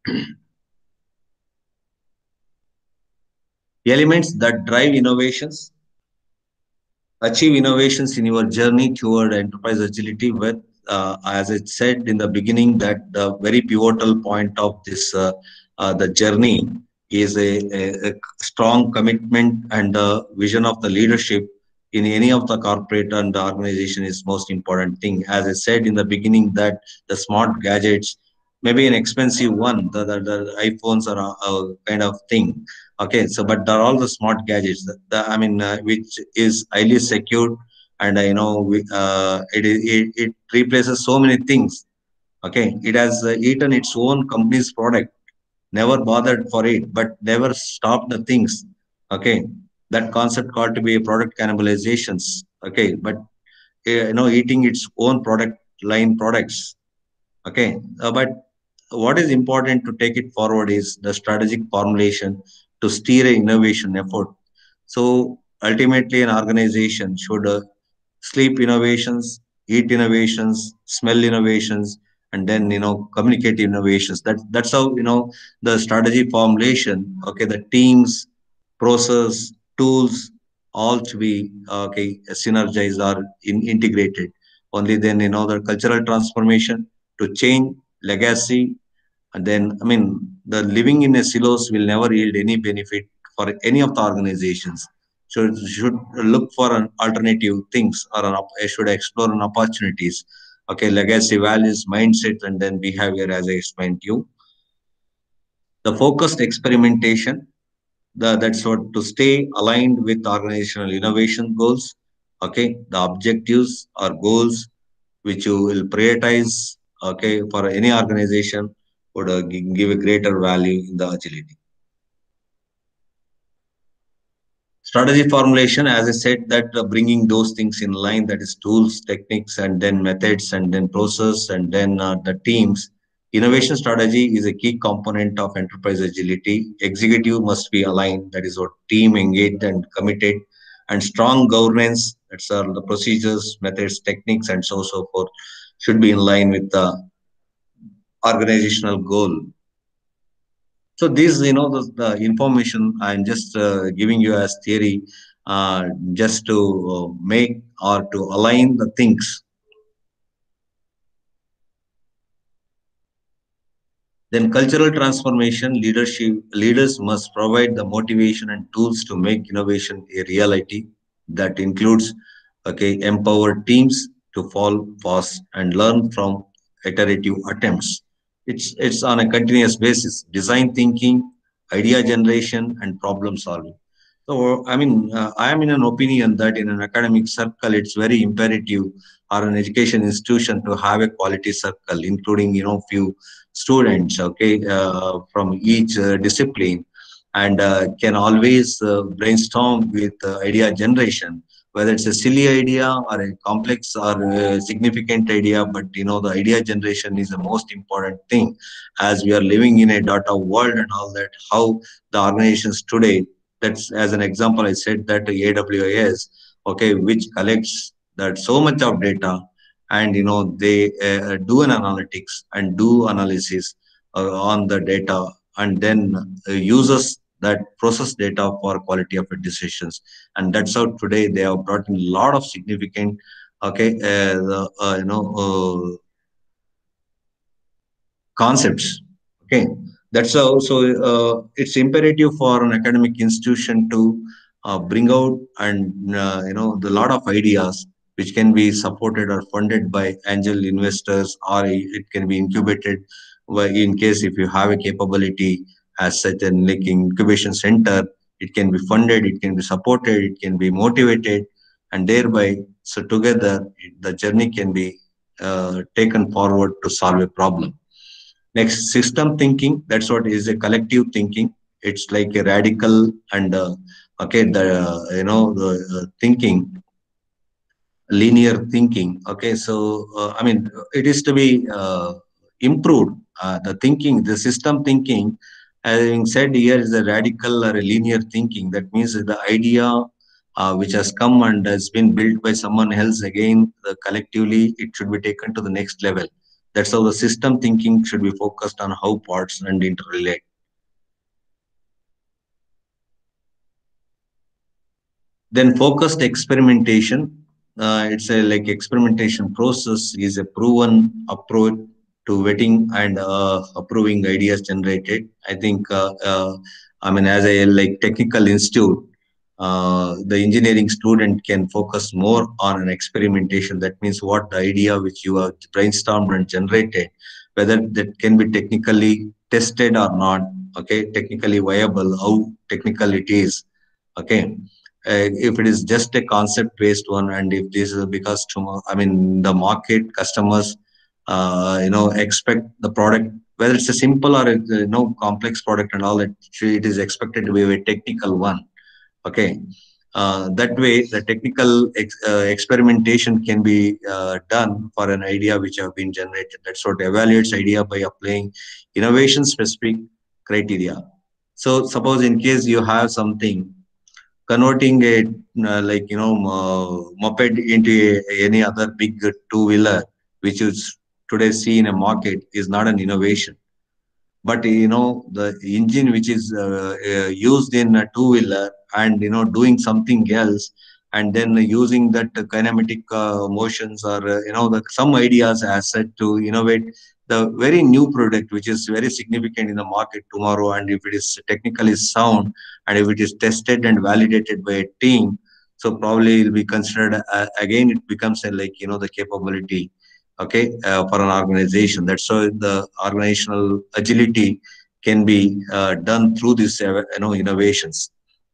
Elements that drive innovations, achieve innovations in your journey toward enterprise agility with, uh, as I said in the beginning, that the very pivotal point of this, uh, uh, the journey is a, a, a strong commitment and the vision of the leadership in any of the corporate and the organization is most important thing. As I said in the beginning that the smart gadgets, maybe an expensive one, the, the, the iPhones are a, a kind of thing. Okay, so but they're all the smart gadgets. The, the, I mean, uh, which is highly secured, and I know we, uh, it, it it replaces so many things. Okay, it has uh, eaten its own company's product, never bothered for it, but never stopped the things. Okay, that concept called to be a product cannibalizations. Okay, but uh, you know, eating its own product line products. Okay, uh, but what is important to take it forward is the strategic formulation to steer an innovation effort. So ultimately, an organization should uh, sleep innovations, eat innovations, smell innovations, and then you know communicate innovations. That that's how you know the strategy formulation. Okay, the teams, process, tools, all to be okay synergized or in, integrated. Only then you know the cultural transformation to change legacy, and then I mean the living in a silos will never yield any benefit for any of the organizations. So should look for an alternative things or an, op- should explore an opportunities. Okay, legacy values, mindset, and then behavior as I explained to you. The focused experimentation, the, that's what to stay aligned with organizational innovation goals. Okay, the objectives or goals which you will prioritize. Okay, for any organization would uh, gi- give a greater value in the agility. Strategy formulation, as I said, that uh, bringing those things in line, that is tools, techniques, and then methods, and then process, and then uh, the teams. Innovation strategy is a key component of enterprise agility. Executive must be aligned, that is what team engaged and committed, and strong governance, that's uh, the procedures, methods, techniques, and so so forth, should be in line with the organizational goal. So this, you know, the, the information I'm just uh, giving you as theory, uh, just to uh, make or to align the things. Then cultural transformation, leadership leaders must provide the motivation and tools to make innovation a reality. That includes, okay, empower teams to fall fast and learn from iterative attempts. It's it's on a continuous basis. Design thinking, idea generation, and problem solving. So, I mean, uh, I am in an opinion that in an academic circle, it's very imperative or an education institution to have a quality circle, including, you know, few students, okay, uh, from each uh, discipline, and uh, can always uh, brainstorm with uh, idea generation, whether it's a silly idea or a complex or a significant idea. But, you know, the idea generation is the most important thing as we are living in a data world and all that, how the organizations today, that's as an example, I said that A W S, okay, which collects that so much of data, and you know they uh, do an analytics and do analysis uh, on the data, and then uh, uses that process data for quality of decisions. And that's how today they have brought in a lot of significant, okay, uh, the, uh, you know, uh, concepts. Okay, that's also uh, it's imperative for an academic institution to uh, bring out and uh, you know the lot of ideas which can be supported or funded by angel investors, or it can be incubated by- in case if you have a capability as such an like incubation center, it can be funded, it can be supported, it can be motivated, and thereby so together the journey can be uh, taken forward to solve a problem. Next, system thinking. That's what is a collective thinking. It's like a radical and uh, okay, the uh, you know the uh, thinking, linear thinking. Okay, so uh, I mean, it is to be uh, improved. Uh, the thinking, the system thinking, having said here, is a radical or a linear thinking. That means that the idea uh, which has come and has been built by someone else, again, uh, collectively, it should be taken to the next level. That's how the system thinking should be focused on how parts and interrelate. Then focused experimentation. Uh, it's a like experimentation process is a proven approach to vetting and uh, approving ideas generated. I think, uh, uh, I mean, as a like technical institute, uh, the engineering student can focus more on an experimentation. That means what the idea which you have brainstormed and generated, whether that can be technically tested or not. Okay, technically viable, how technical it is. Okay, uh, if it is just a concept based one, and if this is because tomorrow, I mean, the market customers, uh, you know, expect the product, whether it's a simple or a, you know, complex product and all that, it is expected to be a technical one. Okay, uh, that way the technical ex, uh, experimentation can be uh, done for an idea which have been generated. That's what evaluates idea by applying innovation specific criteria. So suppose in case you have something, converting a uh, like you know uh, moped into a, any other big two wheeler which is today see in a market is not an innovation, but you know the engine which is uh, uh, used in a two wheeler and you know doing something else, and then using that kinematic uh, motions or uh, you know the some ideas as said to innovate the very new product which is very significant in the market tomorrow, and if it is technically sound and if it is tested and validated by a team, so probably it will be considered uh, again it becomes a like you know the capability, okay, uh, for an organization. That's why the organizational agility can be uh, done through these uh, you know innovations.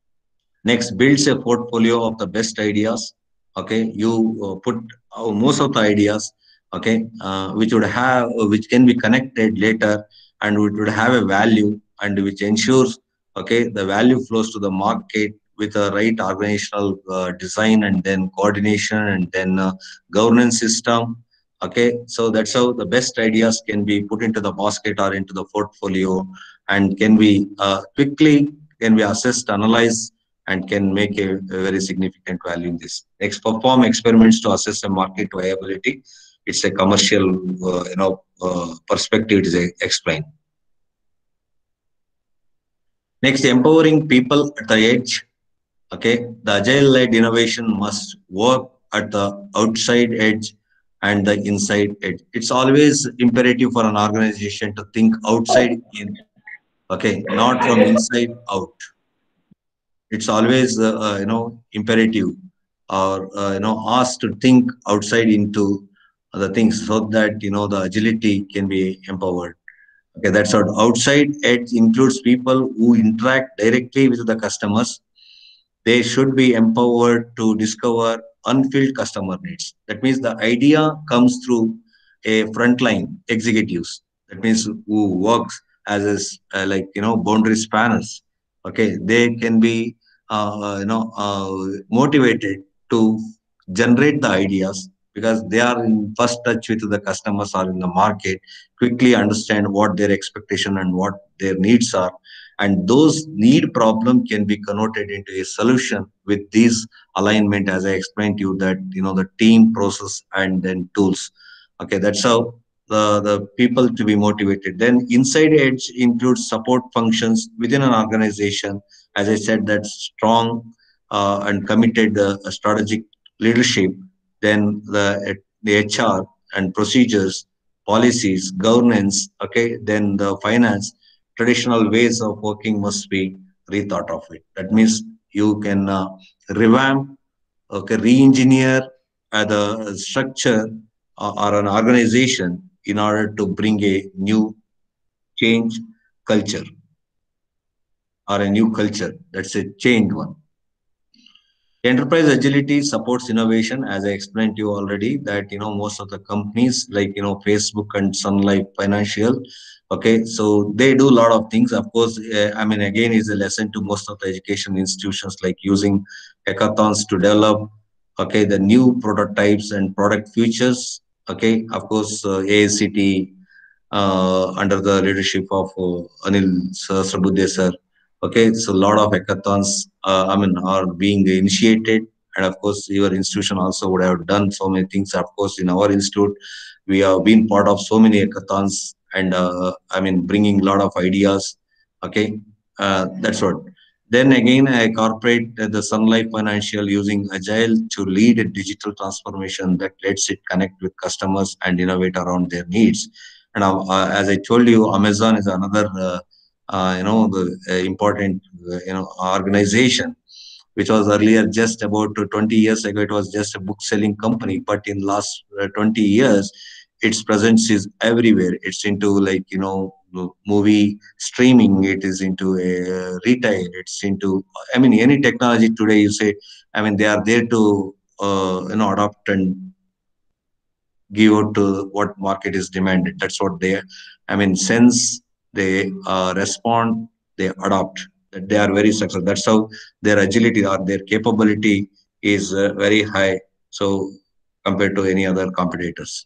Next, builds a portfolio of the best ideas. Okay, you uh, put uh, most of the ideas, okay, uh, which would have uh, which can be connected later and which would have a value, and which ensures, okay, the value flows to the market with a right organizational uh, design and then coordination and then uh, governance system. Okay, so that's how the best ideas can be put into the basket or into the portfolio and can be uh, quickly can be assessed, analyzed, and can make a, a very significant value in this. Next, perform experiments to assess a market viability. It's a commercial, uh, you know, uh, perspective. It is a, explained. Next, empowering people at the edge. Okay, the agile-led innovation must work at the outside edge and the inside edge. It's always imperative for an organization to think outside in. Okay, not from inside out. It's always uh, uh, you know imperative or uh, you know asked to think outside into the things so that you know the agility can be empowered. Okay, that's what outside edge includes people who interact directly with the customers. They should be empowered to discover unfilled customer needs. That means the idea comes through a frontline executives. That means who works as a, uh, like you know boundary spanners. Okay, they can be uh, you know uh, motivated to generate the ideas because they are in first touch with the customers or in the market, quickly understand what their expectation and what their needs are, and those need problem can be converted into a solution with these alignment, as I explained to you, that you know the team, process, and then tools. Okay, that's how the, the people to be motivated. Then inside edge includes support functions within an organization. As I said, that strong uh, and committed uh, strategic leadership. Then the the H R and procedures, policies, governance. Okay, then the finance. Traditional ways of working must be rethought of it. That means you can uh, revamp, okay, re-engineer uh, the structure uh, or an organization in order to bring a new change culture or a new culture. That's a changed one. Enterprise agility supports innovation, as I explained to you already, that you know most of the companies like you know Facebook and Sun Life Financial, Okay, so they do a lot of things. Of course, uh, I mean, again, is a lesson to most of the education institutions, like using hackathons to develop, okay, the new prototypes and product features. Okay, of course, uh, A I C T uh, under the leadership of uh, Anil Sahasrabudhe sir. Okay, so a lot of hackathons, uh, I mean, are being initiated, and of course, your institution also would have done so many things. Of course, in our institute, we have been part of so many hackathons, and uh, I mean, bringing a lot of ideas. Okay, uh, that's what. Then again, I corporate the Sun Life Financial using Agile to lead a digital transformation that lets it connect with customers and innovate around their needs. And uh, uh, as I told you, Amazon is another, uh, uh, you know, the uh, important, uh, you know, organization, which was earlier just about twenty years ago, it was just a book selling company. But in last uh, twenty years, its presence is everywhere. It's into, like, you know, movie streaming. It is into uh, retail. It's into, I mean, any technology today, you say, I mean, they are there to, uh, you know, adopt and give out to what market is demanded. That's what they, I mean, sense, they uh, respond, they adopt. That they are very successful. That's how their agility or their capability is uh, very high. So compared to any other competitors.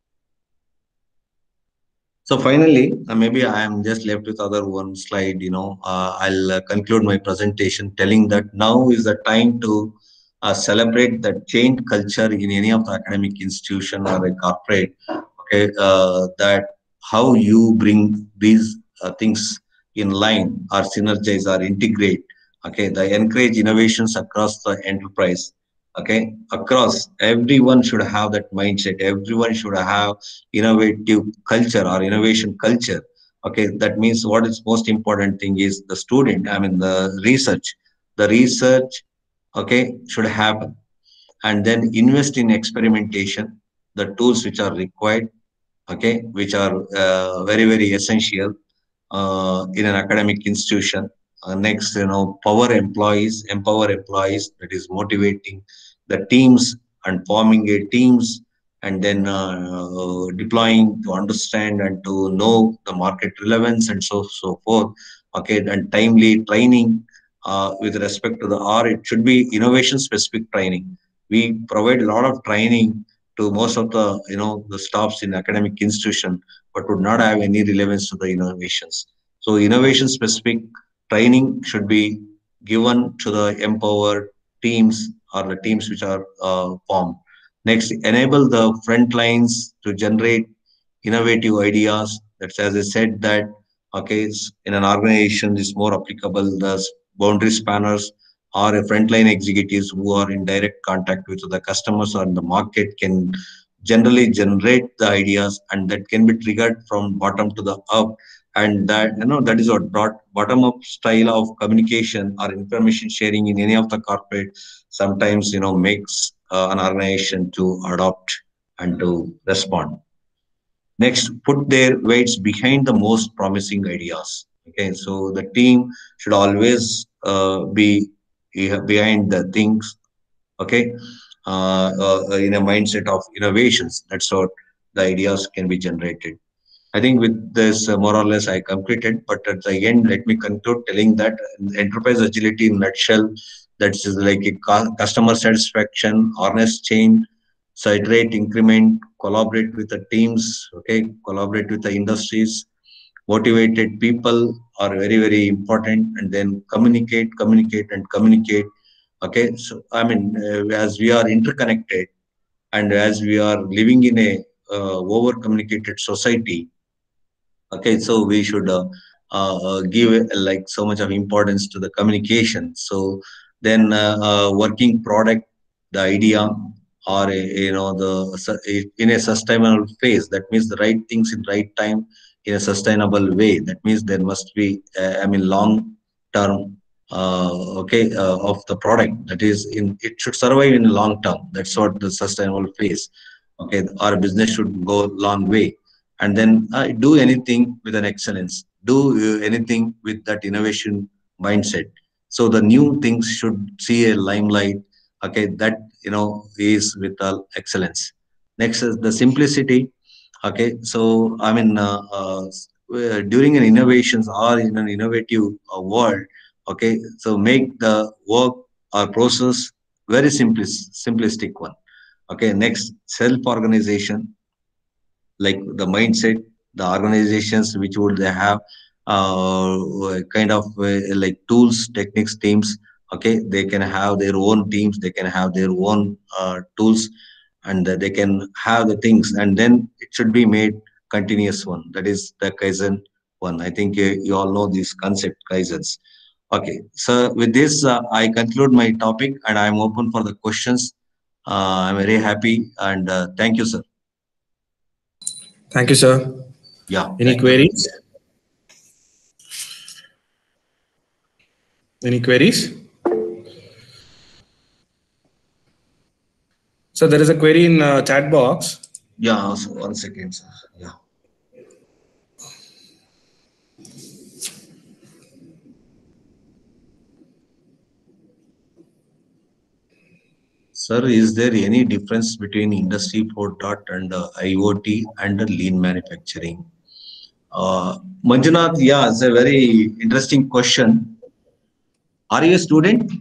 So finally, uh, maybe I am just left with other one slide. You know, uh, I'll uh, conclude my presentation telling that now is the time to uh, celebrate the change culture in any of the academic institution or a corporate. Okay, uh, that how you bring these uh, things in line or synergize or integrate. Okay, they encourage innovations across the enterprise. Okay, across, everyone should have that mindset. Everyone should have innovative culture or innovation culture. Okay, that means what is most important thing is the student, I mean, the research. The research, okay, should happen. And then invest in experimentation, the tools which are required, okay, which are uh, very, very essential uh, in an academic institution. Uh, next, you know, power employees, empower employees, that is motivating the teams and forming a teams, and then uh, deploying to understand and to know the market relevance and so so forth. Okay, and timely training uh, with respect to the R, it should be innovation specific training. We provide a lot of training to most of the, you know, the staffs in academic institution, but would not have any relevance to the innovations. So innovation specific training should be given to the empowered teams or the teams which are uh, formed. Next, enable the front lines to generate innovative ideas. That's, as I said, that okay, in an organization is more applicable. The boundary spanners or a frontline executives who are in direct contact with the customers or the market can generally generate the ideas, and that can be triggered from bottom to the up. And that, you know, that is what brought bottom up style of communication or information sharing in any of the corporate sometimes, you know, makes uh, an organization to adopt and to respond. Next, put their weights behind the most promising ideas. Okay, so the team should always uh, be behind the things. Okay, uh, uh, in a mindset of innovations. That's how the ideas can be generated. I think with this, uh, more or less, I completed. But at the end, let me conclude telling that enterprise agility in nutshell, that's like a customer satisfaction, honest change, so iterate, increment, collaborate with the teams, okay, collaborate with the industries, motivated people are very, very important, and then communicate, communicate, and communicate. Okay, so I mean, uh, as we are interconnected and as we are living in a uh, over communicated society, okay, so we should uh, uh, uh, give uh, like so much of importance to the communication. So then uh, uh, working product, the idea, or a, you know, the su- in a sustainable phase, that means the right things in right time in a sustainable way. That means there must be uh, I mean, long term, uh, okay, uh, of the product, that is in, it should survive in long term. That's what the sustainable phase. Okay, our business should go long way. And then uh, do anything with an excellence, do uh, anything with that innovation mindset. So the new things should see a limelight. Okay, that, you know, is with uh, excellence. Next is the simplicity. Okay, so I mean, uh, uh, uh, during an innovations or in an innovative uh, world, okay, so make the work or process very simplis- simplistic one. Okay, next, self-organization, like the mindset, the organizations which would they have uh, kind of uh, like tools, techniques, teams. Okay, they can have their own teams, they can have their own uh, tools, and uh, they can have the things, and then it should be made continuous one. That is the Kaizen one. I think uh, you all know this concept, Kaizens. Okay, so with this, uh, I conclude my topic, and I'm open for the questions. Uh, I'm very happy, and uh, thank you, sir. Thank you, sir. Yeah. Any queries? Any queries? So there is a query in uh, chat box. Yeah, so one second, sir. Yeah. Sir, is there any difference between Industry four point oh and uh, IoT and uh, lean manufacturing? Uh, Manjunath, yeah, it's a very interesting question. Are you a student?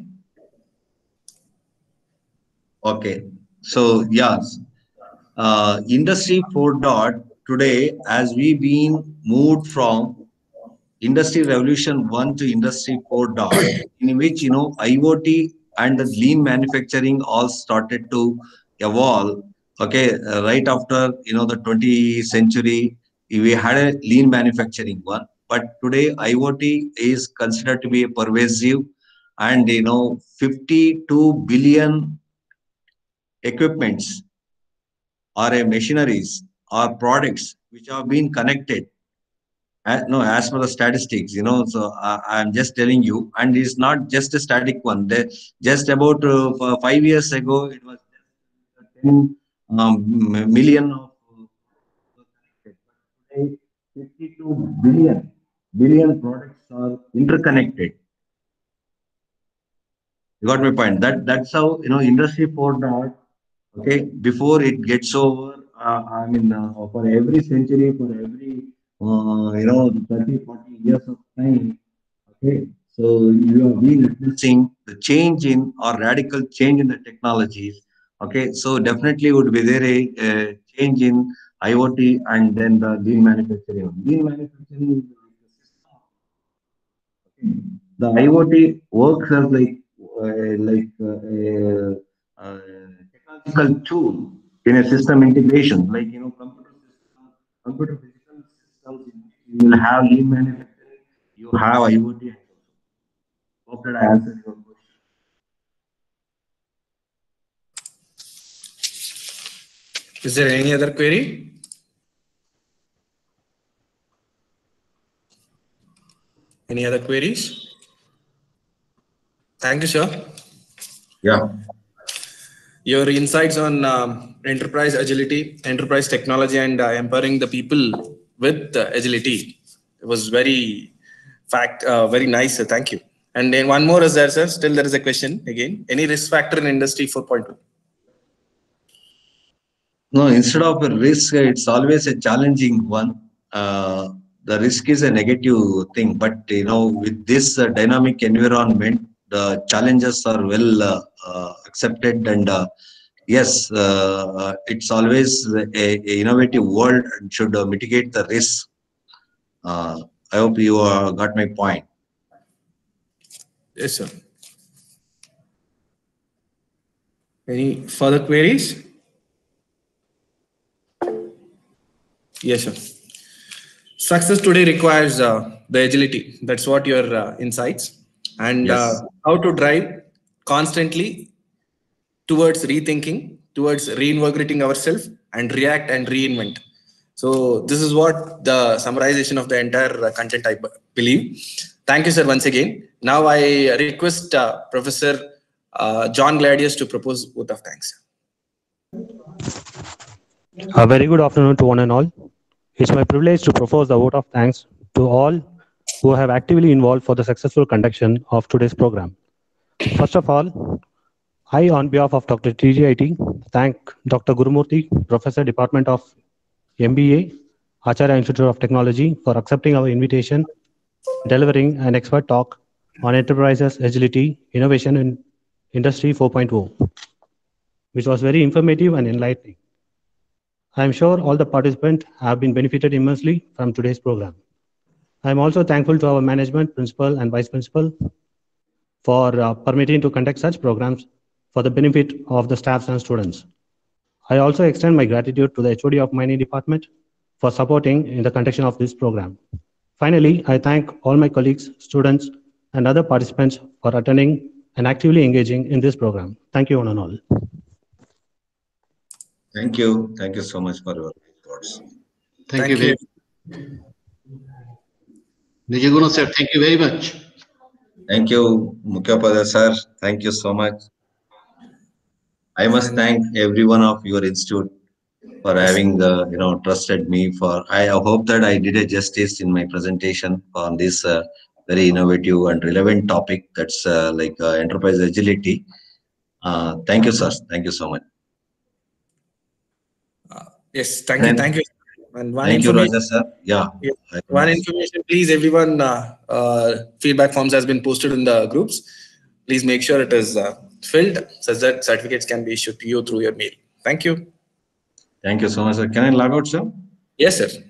Okay. So, yes, uh, Industry four point oh today, as we been moved from Industry Revolution one to Industry four point oh, in which, you know, IoT and the lean manufacturing all started to evolve. Okay, uh, right after, you know, the twentieth century, we had a lean manufacturing one. But today, IoT is considered to be a pervasive, and, you know, fifty-two billion equipments or a machineries or products which have been connected. Uh, no, as per the statistics, you know, so uh, I'm just telling you, and it's not just a static one. They, just about uh, f- five years ago, it was ten um, m- million of uh, connected. But today, fifty-two billion billion products are interconnected. You got my point. That that's how, you know, Industry four point oh. Okay, before it gets over, uh, I mean, uh, for every century, for every uh, you know, thirty, forty years of time. Okay, so you have been witnessing the change in or radical change in the technologies. Okay, so definitely would be there a, a change in IoT and then the lean manufacturing. Lean manufacturing is the IoT works as like uh, like uh, a, uh technological tool in a system integration, like, you know, computer systems, computer physical systems. You will have lean manufacturing, you have IoT. Hope that I answered your question. Is there any other query? Any other queries? Thank you, sir. Yeah. Your insights on um, enterprise agility, enterprise technology, and uh, empowering the people with uh, agility. It was very fact, uh, very nice. Sir. Thank you. And then one more is there, sir. Still, there is a question again. Any risk factor in Industry four point oh? No, instead of a risk, it's always a challenging one. Uh, the risk is a negative thing, but, you know, with this uh, dynamic environment, the challenges are well uh, uh, accepted, and uh, yes, uh, uh, it's always a, a innovative world and should uh, mitigate the risk. Uh, I hope you uh, got my point. Yes, sir. Any further queries? Yes, sir. Success today requires uh, the agility. That's what your uh, insights. And Yes. uh, how to drive constantly towards rethinking, towards reinvigorating ourselves and react and reinvent. So this is what the summarization of the entire uh, content, I believe. Thank you, sir, once again. Now I request uh, Professor uh, John Gladius to propose vote of thanks. A very good afternoon to one and all. It's my privilege to propose the vote of thanks to all who have actively involved for the successful conduction of today's program. First of all, I, on behalf of Doctor T G I T, thank Doctor Gurumurthy, Professor, Department of M B A, Acharya Institute of Technology, for accepting our invitation, delivering an expert talk on enterprises, agility, innovation in Industry four point oh, which was very informative and enlightening. I am sure all the participants have been benefited immensely from today's program. I am also thankful to our management, principal and vice principal for uh, permitting to conduct such programs for the benefit of the staffs and students. I also extend my gratitude to the H O D of mining department for supporting in the conduction of this program. Finally, I thank all my colleagues, students, and other participants for attending and actively engaging in this program. Thank you, one and all. Thank you. Thank you so much for your thoughts. Thank, Thank you very you. Nijoguna sir, thank you very much. Thank you, Mukhopadhyay sir. Thank you so much. I must thank every one of your institute for having uh, you know trusted me. For I hope that I did a justice in my presentation on this uh, very innovative and relevant topic. That's uh, like uh, enterprise agility. Uh, thank you, sir. Thank you so much. Uh, yes, thank you, And thank you. And one thank you, information, Raja sir. Yeah. yeah, I- one information, please, everyone. Uh, uh, feedback forms has been posted in the groups. Please make sure it is uh, filled such that certificates can be issued to you through your mail. Thank you. Thank you so much, sir. Can I log out, sir? Yes, sir.